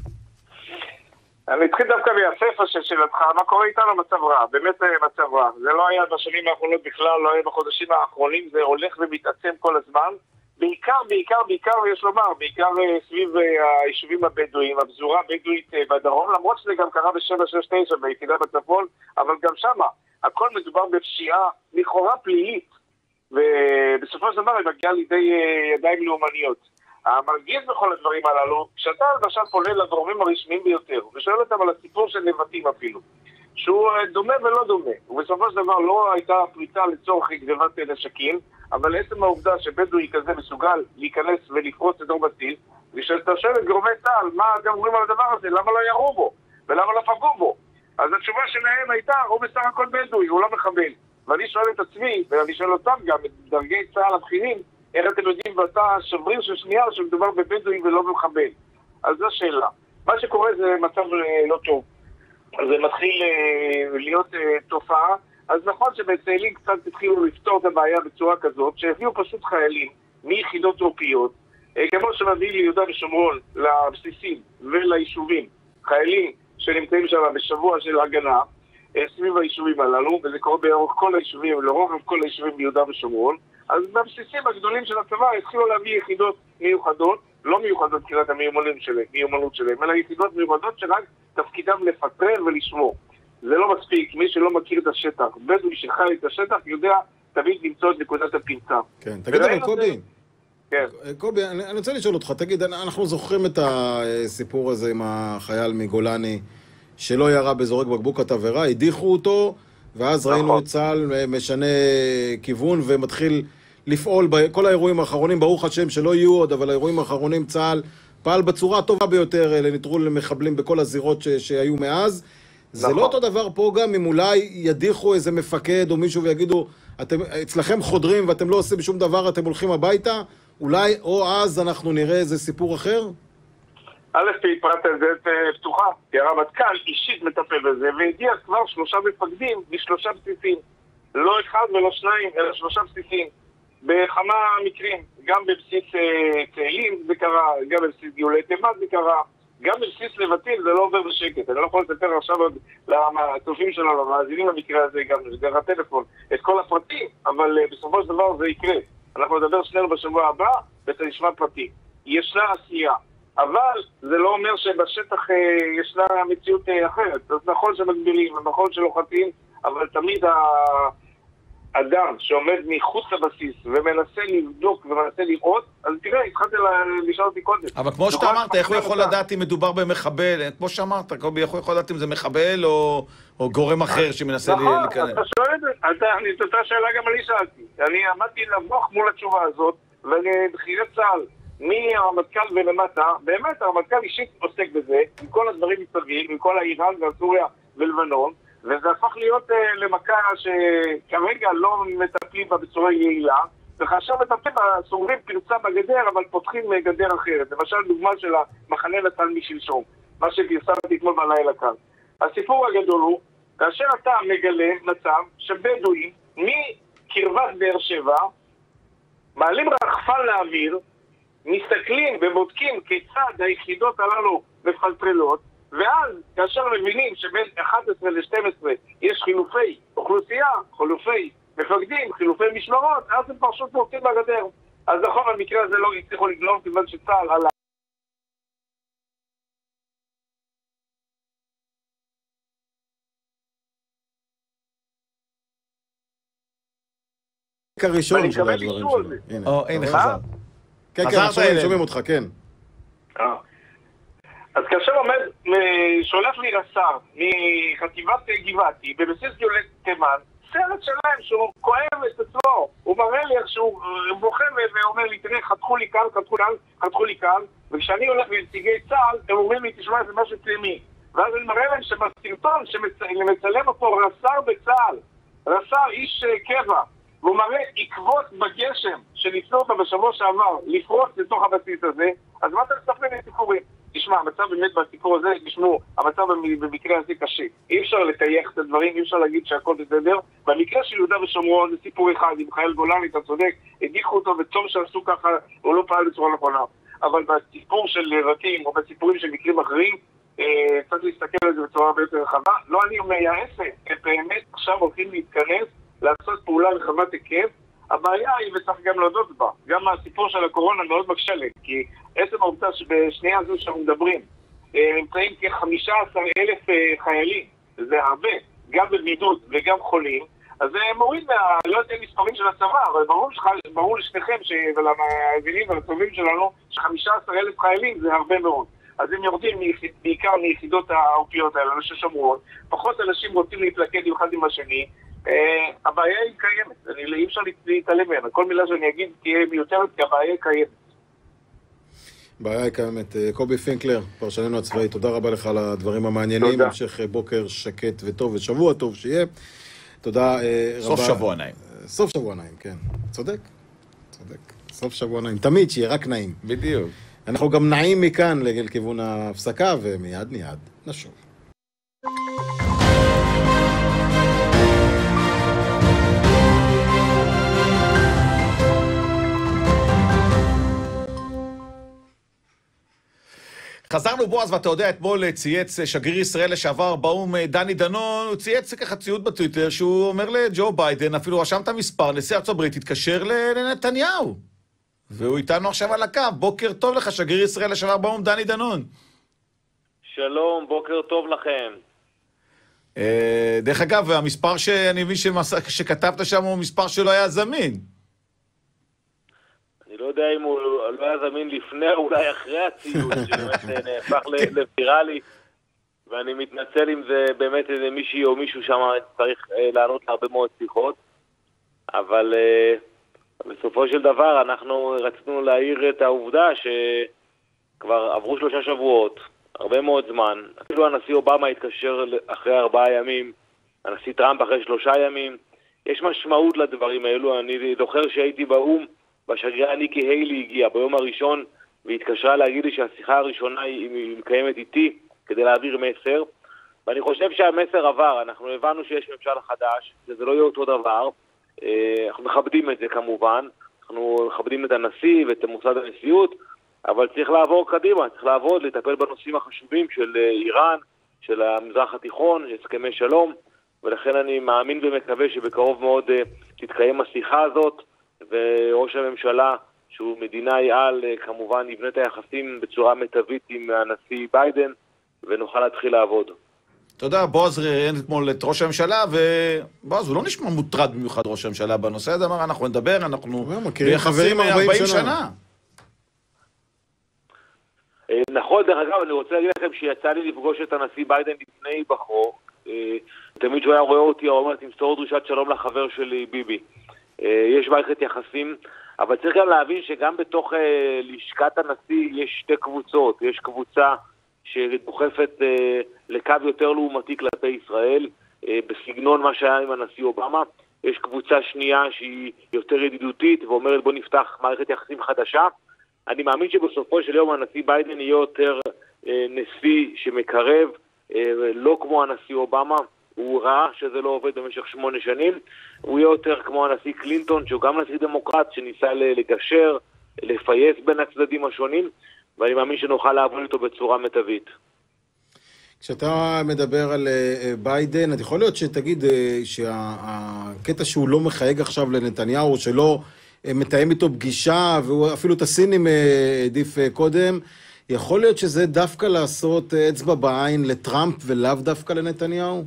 אני אתחיל דווקא מהספר של שאלתך, מה קורה איתנו? מצב רע, באמת מצב רע. זה לא היה בשנים האחרונות בכלל, לא היה בחודשים האחרונים, זה הולך ומתעצם כל הזמן. בעיקר, בעיקר, בעיקר, יש לומר, בעיקר סביב היישובים הבדואים, הפזורה הבדואית בדרום, למרות שזה גם קרה ב-שבע שש תשע ביחידה בצפון, אבל גם שמה, הכל מדובר בפשיעה לכאורה פלילית, ובסופו של דבר היא מגיעה לידי ידיים לאומניות. המרגיז בכל הדברים הללו, כשאתה למשל פונה לגורמים הרשמיים ביותר, ושואל אותם על הסיפור של נבטים אפילו, שהוא דומה ולא דומה, ובסופו של דבר לא הייתה פריצה לצורך גנבת נשקים, אבל עצם העובדה שבדואי כזה מסוגל להיכנס ולפרוץ את אור בסיס, ושאתה שואל את גורמי צה"ל, מה אתם אומרים על הדבר הזה, למה לא ירו בו, ולמה לא פגעו בו? אז התשובה שלהם הייתה, הוא בסך הכל בדואי, הוא לא מחבל. ואני שואל את עצמי, ואני שואל אותם גם, את דרגי צה"ל הבכירים, איך אתם יודעים ואתה שבריר של שנייה שמדובר בבדואי ולא במחבל? אז זו שאלה. מה שקורה זה מצב לא טוב. זה מתחיל להיות תופעה. אז נכון שבצאלים קצת התחילו לפתור את הבעיה בצורה כזאת, שהביאו פשוט חיילים מיחידות טרופיות, כמו שמביא ליהודה ושומרון, לבסיסים וליישובים, חיילים שנמצאים שם בשבוע של הגנה, סביב היישובים הללו, וזה קורה באורך כל היישובים, לרוב כל היישובים ביהודה ושומרון, אז בבסיסים הגדולים של הצבא התחילו להביא יחידות מיוחדות, לא מיוחדות מבחינת המיומנות שלהם, מיומנות שלהם, אלא יחידות מיוחדות שרק תפקידם לפטרל ולשמור. זה לא מספיק, מי שלא מכיר את השטח, בדואי שחי את השטח יודע תמיד למצוא את נקודת הפרצה. כן, תגיד אבל קובי, כן. קובי, אני, אני רוצה לשאול אותך, תגיד, אנחנו זוכרים את הסיפור הזה עם החייל מגולני, שלא ירה בזורק בקבוק התבערה, הדיחו אותו, ואז נכון. ראינו את צה"ל משנה כיוון ומתחיל לפעול בכל האירועים האחרונים, ברוך השם שלא יהיו עוד, אבל האירועים האחרונים צה"ל פעל בצורה הטובה ביותר לנטרול מחבלים בכל הזירות ש- שהיו מאז. זה נכון. לא אותו דבר פה גם אם אולי ידיחו איזה מפקד או מישהו ויגידו, אתם, אצלכם חודרים ואתם לא עושים שום דבר, אתם הולכים הביתה, אולי או אז אנחנו נראה איזה סיפור אחר? א' פרט על זה פתוחה, כי הרמטכ"ל אישית מטפל בזה, והגיע כבר שלושה מפקדים בשלושה בסיסים. לא אחד ולא שניים, אלא שלושה בסיסים. בכמה מקרים, גם בבסיס צאלים זה קרה, גם בבסיס גאולי תימן זה קרה, גם בבסיס נבטים זה לא עובר בשקט. אני לא יכול לספר עכשיו לצופים שלנו, למאזינים במקרה הזה, גם דרך הטלפון, את כל הפרטים, אבל בסופו של דבר זה יקרה. אנחנו נדבר שנינו בשבוע הבא, ואתה נשמע פרטים. ישנה עשייה. אבל זה לא אומר שבשטח אה, ישנה מציאות אה, אחרת. אז נכון שמגבילים, נכון שלוחצים, אבל תמיד האדם שעומד מחוץ לבסיס ומנסה לבדוק ומנסה לראות, אז תראה, התחלתי לשאול אותי קודם. אבל כמו שאתה אמרת, איך הוא יכול לדעת אם מדובר במחבל? כמו שאמרת, קובי, איך הוא יכול לדעת אם זה מחבל או, או גורם אחר שמנסה נכון, להיכנס? נכון, אתה שואל את זה. אני, את אותה שאלה גם אני שאלתי. אני עמדתי לבוך מול התשובה הזאת, ואני בחירי צה"ל, מהרמטכ"ל ולמטה, באמת הרמטכ"ל אישית עוסק בזה, עם כל הדברים מסביב, עם כל האיראן והסוריה ולבנון, וזה הפך להיות uh, למכה שכרגע לא מטפלים בה בצורה יעילה, וכאשר מטפלים בה סוגרים פרצה בגדר, אבל פותחים גדר אחרת. למשל דוגמה של המחנה נתן משלשום, מה שפרסמתי אתמול בלילה כאן. הסיפור הגדול הוא, כאשר אתה מגלה מצב שבדואים מקרבת באר שבע מעלים רחפן לאוויר, מסתכלים ובודקים כיצד היחידות הללו מפלטרלות, ואז כאשר מבינים שבין אחת עשרה ל-שתים עשרה יש חילופי אוכלוסייה, חילופי מפקדים, חילופי משמרות, אז הם פרשות פורצים בגדר. אז נכון, במקרה הזה לא הצליחו לגלום, כיוון שצה"ל עלה. הראשון של הדברים שלו. הנה, חזר. כן, כן, שומעים אותך, כן. אז כאשר עומד, שולף לי רס"ר מחטיבת גבעתי בבסיס גאולת תימן, סרט שלהם שהוא כואב את עצמו, הוא מראה לי איך שהוא בוכה ואומר לי, תראה, חתכו לי כאן, חתכו כאן, חתכו לי כאן, וכשאני הולך לנציגי צה"ל, הם אומרים לי, תשמע, זה משהו פנימי. ואז אני מראה להם שבסרטון שמצלם אותו רס"ר בצה"ל, רס"ר איש קבע, והוא מראה עקבות בגשם שניסו אותה בשבוע שעבר לפרוץ לתוך הבסיס הזה, אז מה אתה מספר לי סיפורים? תשמע, המצב באמת בסיפור הזה, תשמעו, המצב במקרה הזה קשה. אי אפשר לטייח את הדברים, אי אפשר להגיד שהכל בסדר. במקרה של יהודה ושומרון זה סיפור אחד, עם חייל גולני, אתה צודק, הדיחו אותו וטוב שעשו ככה, הוא לא פעל בצורה נכונה. אבל בסיפור של רתים, או בסיפורים של מקרים אחרים, אה, צריך להסתכל על זה בצורה הרבה יותר רחבה. לא אני מייעסת, הם באמת עכשיו הולכים להתכנס, לעשות פעולה רחבת היקף. הבעיה היא, וצריך גם להודות בה, גם הסיפור של הקורונה מאוד מקשה לי, כי עצם העובדה שבשנייה הזו שאנחנו מדברים, נמצאים כ-חמישה עשר אלף חיילים, זה הרבה, גם בבידוד וגם חולים, אז זה מוריד מה... לא יודע מספרים של הצבא, אבל ברור, שח... ברור לשניכם ולמאזינים ולטובים שלנו, ש-חמישה עשר אלף חיילים זה הרבה מאוד. אז הם יורדים מיח... בעיקר מיחידות העורפיות האלה, ששומרות, פחות אנשים רוצים להתלכד אחד עם השני, Uh, הבעיה היא קיימת, אני, אי אפשר להתעלם ממנה, כל מילה שאני אגיד תהיה מיותרת כי הבעיה היא קיימת. בעיה היא קיימת. קובי פינקלר, פרשננו הצבאי, תודה רבה לך על הדברים המעניינים, תודה. המשך בוקר שקט וטוב ושבוע טוב שיהיה. תודה uh, סוף רבה. שבוע נעים. סוף שבוע נעים, כן. צודק, צודק. סוף שבוע נעים, תמיד שיהיה רק נעים. בדיוק. אנחנו גם נעים מכאן לכיוון ההפסקה ומיד מיד נשוב. חזרנו בועז, ואתה יודע, אתמול צייץ שגריר ישראל לשעבר באום דני דנון, הוא צייץ ככה ציוט בטוויטר, שהוא אומר לג'ו ביידן, אפילו רשם את המספר, נשיא ארצות הברית התקשר לנתניהו. והוא איתנו עכשיו על הקו. בוקר טוב לך, שגריר ישראל לשעבר באום דני דנון. שלום, בוקר טוב לכם. דרך אגב, המספר שאני מבין שכתבת שם הוא מספר שלא היה זמין. אני לא יודע אם הוא לא היה זמין לפני או אולי אחרי הציוץ, שבאמת נהפך לוויראלי, ואני מתנצל אם זה באמת איזה מישהי או מישהו שם צריך לענות להרבה מאוד שיחות, אבל בסופו של דבר אנחנו רצינו להעיר את העובדה שכבר עברו שלושה שבועות, הרבה מאוד זמן, אפילו הנשיא אובמה התקשר אחרי ארבעה ימים, הנשיא טראמפ אחרי שלושה ימים, יש משמעות לדברים האלו. אני זוכר שהייתי באום, בשגרירה ניקי היילי הגיעה ביום הראשון והתקשרה להגיד לי שהשיחה הראשונה היא מקיימת איתי כדי להעביר מסר, ואני חושב שהמסר עבר. אנחנו הבנו שיש ממשל חדש, שזה לא יהיה אותו דבר, אנחנו מכבדים את זה כמובן, אנחנו מכבדים את הנשיא ואת מוסד הנשיאות, אבל צריך לעבור קדימה, צריך לעבוד, לטפל בנושאים החשובים של איראן, של המזרח התיכון, של הסכמי שלום, ולכן אני מאמין ומקווה שבקרוב מאוד תתקיים השיחה הזאת, וראש הממשלה, שהוא מדינאי על, כמובן יבנה את היחסים בצורה מיטבית עם הנשיא ביידן, ונוכל להתחיל לעבוד. תודה, בועז ראיין אתמול את ראש הממשלה, ובועז, הוא לא נשמע מוטרד במיוחד ראש הממשלה בנושא הזה, אמר, אנחנו נדבר, אנחנו ביחסים ארבעים שנה. נכון, דרך אגב, אני רוצה להגיד לכם שיצא לי לפגוש את הנשיא ביידן לפני בחור, תמיד שהוא היה רואה אותי, הוא אומר, תמסור דרישת שלום לחבר שלי ביבי. יש מערכת יחסים, אבל צריך גם להבין שגם בתוך אה, לשכת הנשיא יש שתי קבוצות. יש קבוצה שדוחפת אה, לקו יותר לעומתי כלפי ישראל, אה, בסגנון מה שהיה עם הנשיא אובמה. יש קבוצה שנייה שהיא יותר ידידותית ואומרת בוא נפתח מערכת יחסים חדשה. אני מאמין שבסופו של יום הנשיא ביידן יהיה יותר אה, נשיא שמקרב, אה, לא כמו הנשיא אובמה. הוא ראה שזה לא עובד במשך שמונה שנים. הוא יהיה יותר כמו הנשיא קלינטון, שהוא גם נשיא דמוקרט, שניסה לגשר, לפייס בין הצדדים השונים, ואני מאמין שנוכל לעבוד איתו בצורה מיטבית. כשאתה מדבר על ביידן, את יכול להיות שתגיד שהקטע שהוא לא מחייג עכשיו לנתניהו, שלא מתאם איתו פגישה, והוא אפילו את הסינים העדיף קודם, יכול להיות שזה דווקא לעשות אצבע בעין לטראמפ ולאו דווקא לנתניהו?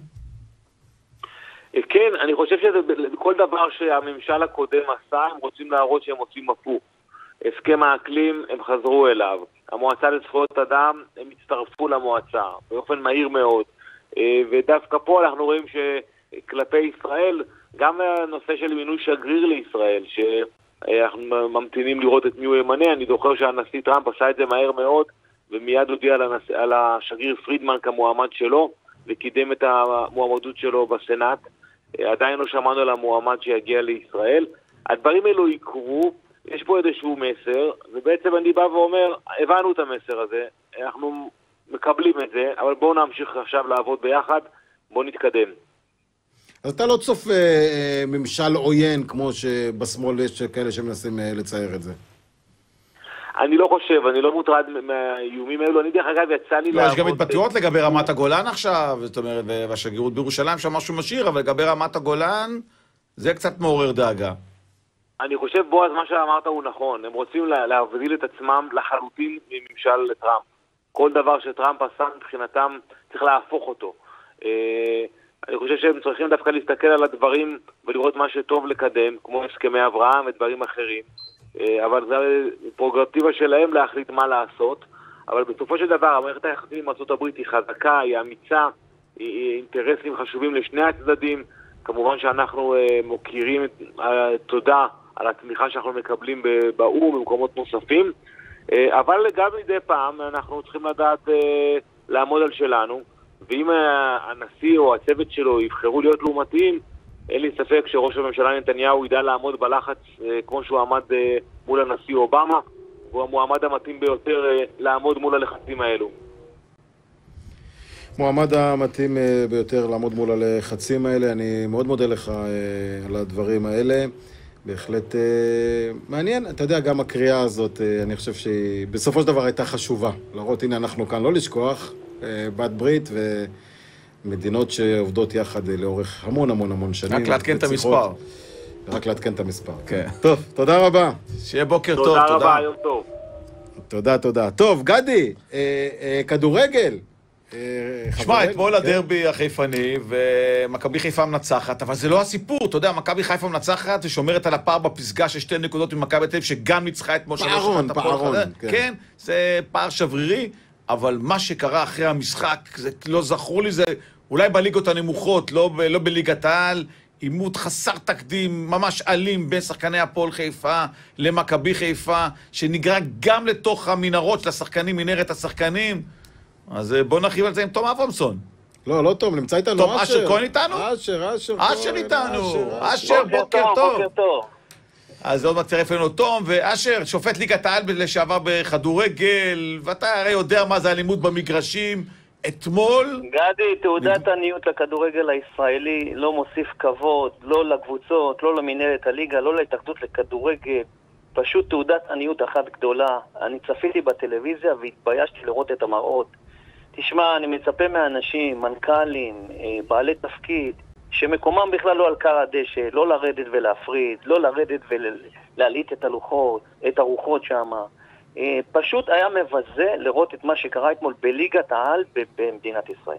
כן, אני חושב שזה כל דבר שהממשל הקודם עשה, הם רוצים להראות שהם עושים הפוך. הסכם האקלים, הם חזרו אליו. המועצה לזכויות אדם, הם הצטרפו למועצה, באופן מהיר מאוד. ודווקא פה אנחנו רואים שכלפי ישראל, גם הנושא של מינוי שגריר לישראל, שאנחנו ממתינים לראות את מי הוא ימנה, אני זוכר שהנשיא טראמפ עשה את זה מהר מאוד, ומיד הודיע על השגריר פרידמן כמועמד שלו, וקידם את המועמדות שלו בסנאט. עדיין לא שמענו על המועמד שיגיע לישראל. הדברים האלו יקרו, יש פה איזשהו מסר, ובעצם אני בא ואומר, הבנו את המסר הזה, אנחנו מקבלים את זה, אבל בואו נמשיך עכשיו לעבוד ביחד, בואו נתקדם. אז אתה לא צופה אה, ממשל עוין, כמו שבשמאל יש כאלה שמנסים אה, לצייר את זה. אני לא חושב, אני לא מוטרד מהאיומים האלו, אני דרך אגב יצא לי לא, לעבוד... יש גם התבטאויות לגבי רמת הגולן עכשיו, זאת אומרת, והשגרירות בירושלים שם משהו משאיר, אבל לגבי רמת הגולן, זה קצת מעורר דאגה. אני חושב, בועז, מה שאמרת הוא נכון, הם רוצים להבדיל את עצמם לחלוטין מממשל טראמפ. כל דבר שטראמפ עשה מבחינתם צריך להפוך אותו. אני חושב שהם צריכים דווקא להסתכל על הדברים ולראות מה שטוב לקדם, כמו הסכמי אברהם ודברים אחרים. אבל זה פרוגרטיבה שלהם להחליט מה לעשות, אבל בסופו של דבר המערכת היחסים עם ארצות הברית היא חזקה, היא אמיצה, היא אינטרסים חשובים לשני הצדדים. כמובן שאנחנו מוקירים תודה על התמיכה שאנחנו מקבלים באום ובמקומות נוספים, אבל גם מדי פעם אנחנו צריכים לדעת לעמוד על שלנו, ואם הנשיא או הצוות שלו יבחרו להיות לעומתיים, אין לי ספק שראש הממשלה נתניהו ידע לעמוד בלחץ כמו שהוא עמד מול הנשיא אובמה, והוא המועמד המתאים ביותר לעמוד מול הלחצים האלו. מועמד המתאים ביותר לעמוד מול הלחצים האלה, אני מאוד מודה לך על הדברים האלה. בהחלט מעניין, אתה יודע, גם הקריאה הזאת, אני חושב שהיא בסופו של דבר הייתה חשובה. להראות, הנה אנחנו כאן, לא לשכוח, בת ברית ומדינות שעובדות יחד לאורך המון המון המון שנים. רק להתקן את המספר. רק להתקן את המספר. כן. טוב, תודה רבה. שיהיה בוקר טוב, תודה. תודה. תודה רבה, יום טוב. תודה, תודה. טוב, גדי, כדורגל. שמע, אתמול הדרבי החיפני ומכבי חיפה מנצחת, אבל זה לא הסיפור, אתה יודע, מכבי חיפה מנצחת ושומרת על הפער בפסגה של שתי נקודות ממכבי תל אביב, שגם ניצחה אתמול שלוש פערון, אחת. פערון, כן. כן, זה פער שברירי, אבל מה שקרה אחרי המשחק, זה לא זכור לי, זה אולי בליגות הנמוכות, לא, לא בליגת העל, עימות חסר תקדים, ממש אלים בין שחקני הפועל חיפה למכבי חיפה, שנגרע גם לתוך המנהרות של השחקנים, מנהרת השחקנים. אז בוא נרחיב על זה עם תום אברמסון. לא, לא תום, נמצא איתנו טוב, אשר. אשר כהן איתנו? אשר, אשר אשר כהן, איתנו. אשר, אשר, בוקר טוב. בוקר טוב. אז עוד מצטרף אלינו תום, ואשר, שופט ליגת העל לשעבר בכדורגל, ואתה הרי יודע מה זה אלימות במגרשים. אתמול... גדי, תעודת עניות לכדורגל הישראלי לא מוסיף כבוד, לא לקבוצות, לא למנהלת הליגה, לא להתאחדות לכדורגל. פשוט תעודת עניות אחת גדולה. אני צפיתי בטלוויזיה והתביישתי לראות את המראות. תשמע, אני מצפה מאנשים, מנכ"לים, בעלי תפקיד, שמקומם בכלל לא על קר הדשא, לא לרדת ולהפריד, לא לרדת ולהלעיט את הלוחות, את הרוחות שם. פשוט היה מבזה לראות את מה שקרה אתמול בליגת העל במדינת ישראל.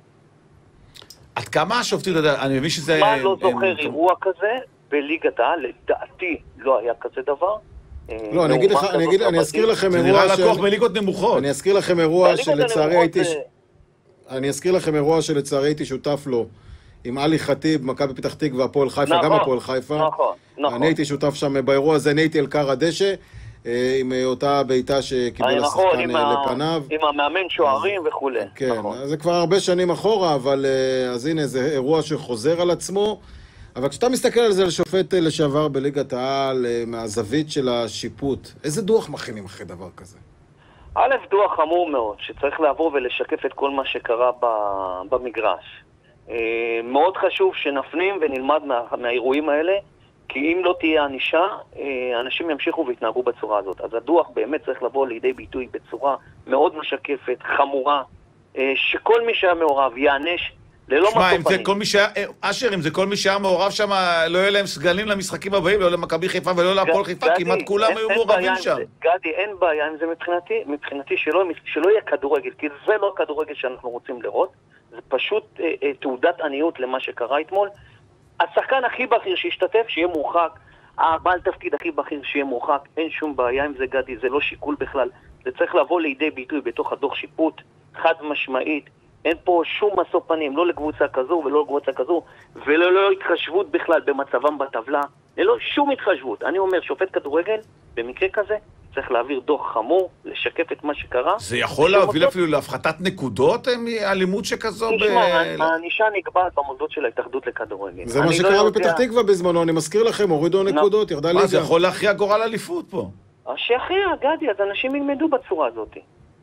עד כמה השופטים, אני מבין שזה... מה לא זוכר אירוע כזה בליגת העל? לדעתי לא היה כזה דבר. לא, אני אגיד לך, אני אגיד, אני אזכיר לכם אירוע... זה נראה לקוח בליגות נמוכות. אני אזכיר לכם אירוע שלצערי הייתי... אני אזכיר לכם אירוע שלצערי הייתי שותף לו עם עלי חטיב, מכבי פתח תקווה, הפועל חיפה, נכון, גם הפועל חיפה. נכון, נכון. אני הייתי שותף שם באירוע הזה, אני הייתי אל קר הדשא, עם אותה בעיטה שקיבל נכון, השחקן עם לפניו. עם המאמן שוערים אז, וכו'. כן, נכון. אז זה כבר הרבה שנים אחורה, אבל אז הנה, זה אירוע שחוזר על עצמו. אבל כשאתה מסתכל על זה לשופט לשעבר בליגת העל, מהזווית של השיפוט, איזה דוח מכינים אחרי דבר כזה? א', דוח חמור מאוד, שצריך לעבור ולשקף את כל מה שקרה במגרש. מאוד חשוב שנפנים ונלמד מה, מהאירועים האלה, כי אם לא תהיה ענישה, אנשים ימשיכו והתנהגו בצורה הזאת. אז הדוח באמת צריך לבוא לידי ביטוי בצורה מאוד משקפת, חמורה, שכל מי שהיה מעורב יענש ללא שמה, אם מסופנים. זה כל מי שהיה, אשר, אם זה כל מי שהיה מעורב שם, לא יהיה להם סגלים למשחקים הבאים, לא למכבי חיפה ולא להפועל חיפה, כמעט כולם היו מעורבים שם. גדי, אין בעיה עם זה מבחינתי, מבחינתי שלא, שלא יהיה כדורגל, כי זה לא הכדורגל שאנחנו רוצים לראות, זה פשוט אה, אה, תעודת עניות למה שקרה אתמול. השחקן הכי בכיר שישתתף, שיהיה מורחק, הבעל תפקיד הכי בכיר שיהיה מורחק, אין שום בעיה עם זה גדי, זה לא שיקול בכלל, זה צריך לבוא לידי ביטוי בתוך הדוח שיפוט, חד משמעית, אין פה שום מסוף פנים, לא לקבוצה כזו ולא לקבוצה כזו, ולא לא התחשבות בכלל במצבם בטבלה, ללא שום התחשבות. אני אומר, שופט כדורגל, במקרה כזה, צריך להעביר דוח חמור, לשקף את מה שקרה. זה יכול להוביל אפילו להפחתת נקודות מאלימות שכזו? תשמע, הענישה נקבעת במוסדות של ההתאחדות לכדורגל. זה מה שקרה בפתח תקווה בזמנו, אני מזכיר לכם, הורידו נקודות, ירדה ליגה. מה, זה יכול להכריע גורל אליפות פה? שיכריע, גדי, אז אנשים ילמדו בצורה הזאת.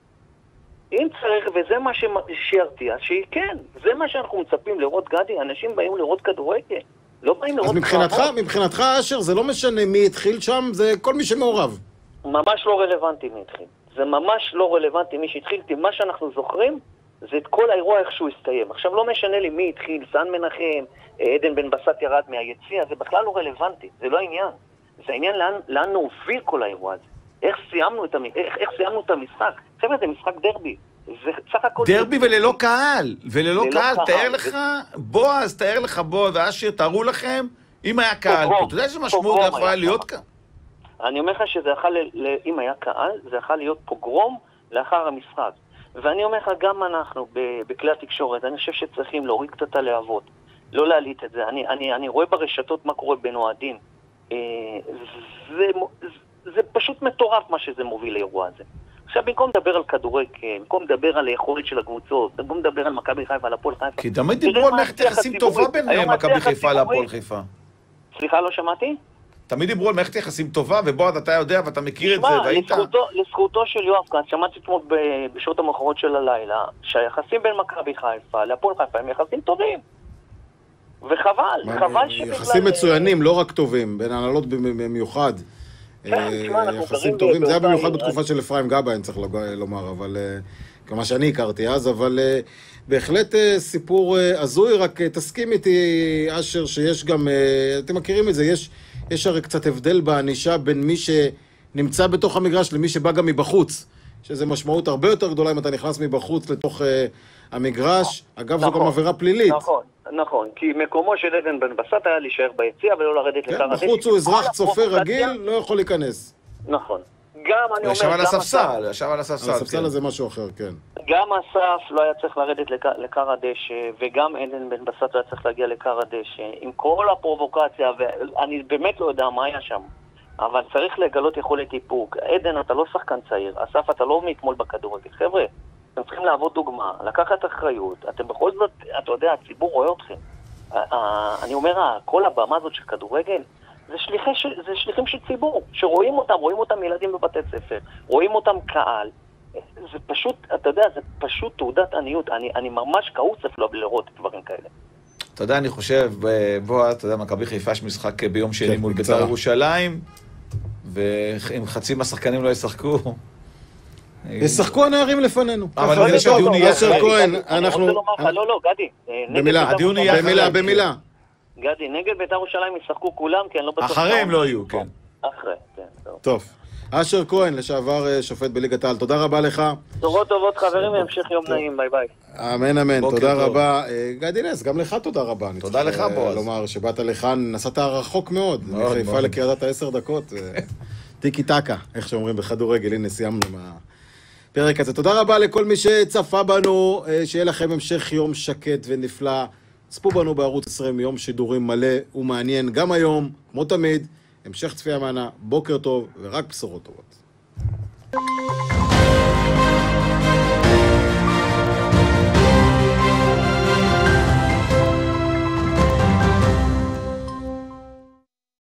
אם צריך, וזה מה שירתיע, שכן, זה מה שאנחנו מצפים לראות, גדי, אנשים באים לראות כדורגל, לא באים לראות... אז מבחינתך, מבחינתך, אשר, זה לא משנה מי התחיל שם, זה כל מי שמעורב. ממש לא רלוונטי מי התחיל. זה ממש לא רלוונטי מי שהתחיל, כי מה שאנחנו זוכרים, זה את כל האירוע איך שהוא הסתיים. עכשיו לא משנה לי מי התחיל, סן מנחם, עדן בן בסט ירד מהיציע, זה בכלל לא רלוונטי, זה לא העניין. זה העניין לאן, לאן נוביל כל האירוע הזה. איך סיימנו את, איך, איך סיימנו את המשחק? חבר'ה, זה משחק דרבי. זה סך הכל... דרבי וללא קהל, וללא קהל, תאר לך, בועז, תאר לך בועז, ואשר, תארו לכם, אם היה קהל פה, אתה יודע איזה משמעות זה יכולה להיות כאן? אני אומר לך שזה יכול, אם היה קהל, זה יכול להיות פוגרום לאחר המשחק. ואני אומר לך, גם אנחנו, בכלי התקשורת, אני חושב שצריכים להוריד קצת הלהבות, לא להעליט את זה. אני, אני, אני רואה ברשתות מה קורה בין אוהדים. זה, זה פשוט מטורף מה שזה מוביל לאירוע הזה. עכשיו, במקום לדבר על כדורגל, במקום לדבר על היכולת של הקבוצות, במקום לדבר על מכבי חיפה, על הפועל חיפה... כי תמיד דיברו על מערכת יחסים טובה בין מכבי חיפה להפועל חיפה. סליחה, לא שמעתי? תמיד דיברו על מערכת יחסים טובה, ובועז, אתה יודע ואתה מכיר את זה, והיית... לזכותו של יואב כאן, שמעתי אתמול בשעות המאוחרות של הלילה, שהיחסים בין מכבי חיפה להפועל חיפה הם יחסים טובים. וחבל, חבל שבכלל... יחסים מצוינים, לא רק טובים, בין הנהלות במיוחד. יחסים טובים, זה היה במיוחד בתקופה של אפרים גבאי, אני צריך לומר, אבל כמה שאני הכרתי אז, אבל בהחלט סיפור הזוי, רק תסכים איתי, אשר, שיש גם, אתם מכירים את זה, יש, יש הרי קצת הבדל בענישה בין מי שנמצא בתוך המגרש למי שבא גם מבחוץ, שזה משמעות הרבה יותר גדולה אם אתה נכנס מבחוץ לתוך המגרש, אגב זו גם עבירה פלילית. נכון, נכון, כי מקומו של עדן בן בסט היה להישאר ביציע ולא לרדת לקר הדשא. בחוץ הוא אזרח צופה רגיל, לא יכול להיכנס. נכון. גם אני אומר... ישב על הספסל, ישב על הספסל. הספסל הזה משהו אחר, כן. גם אסף לא היה צריך לרדת לקר הדשא, וגם עדן בן בסט לא היה צריך להגיע לקר הדשא, עם כל הפרובוקציה, ואני באמת לא יודע מה היה שם. אבל צריך לגלות יכולת איפוק. עדן, אתה לא שחקן צעיר, אסף, אתה לא מאתמול בכדורגל. חבר'ה, אתם צריכים לעבוד דוגמה, לקחת אחריות, אתם בכל זאת, אתה יודע, הציבור רואה אתכם. אני אומר, כל הבמה הזאת של כדורגל, זה, שליחי, זה שליחים של ציבור, שרואים אותם, רואים אותם ילדים בבתי ספר, רואים אותם קהל. זה פשוט, אתה יודע, זה פשוט תעודת עניות. אני, אני ממש כעוס אפילו לראות דברים כאלה. אתה יודע, אני חושב, בוא, אתה יודע, מכבי חיפה יש משחק ביום שני מול בית"ר ירושלים, ואם חצי מהשחקנים לא ישחקו... ישחקו הנערים לפנינו. אבל אני חושב שהדיון יהיה... אשר כהן, אנחנו... לא, לא, גדי. במילה, הדיון יהיה... במילה, במילה. גדי, נגד בית"ר ירושלים ישחקו כולם, כי אני לא בטוח... אחריהם לא יהיו, כן. אחרי, כן. טוב. אשר כהן, לשעבר שופט בליגת העל, תודה רבה לך. טובות טובות חברים, והמשך יום נעים, ביי ביי. אמן אמן, תודה רבה. גדי נס, גם לך תודה רבה. תודה לך בועז. לומר שבאת לכאן, נסעת רחוק מאוד, מחיפה לקריית עשר דקות. טיקי טקה, איך שאומרים בכדורגל, הנה סיימנו מהפרק הזה. תודה רבה לכל מי שצפה בנו, שיהיה לכם המשך יום שקט ונפלא. צפו בנו בערוץ עשרים, יום שידורים מלא ומעניין גם היום, כמו תמיד. המשך צפייה מענה, בוקר טוב ורק בשורות טובות.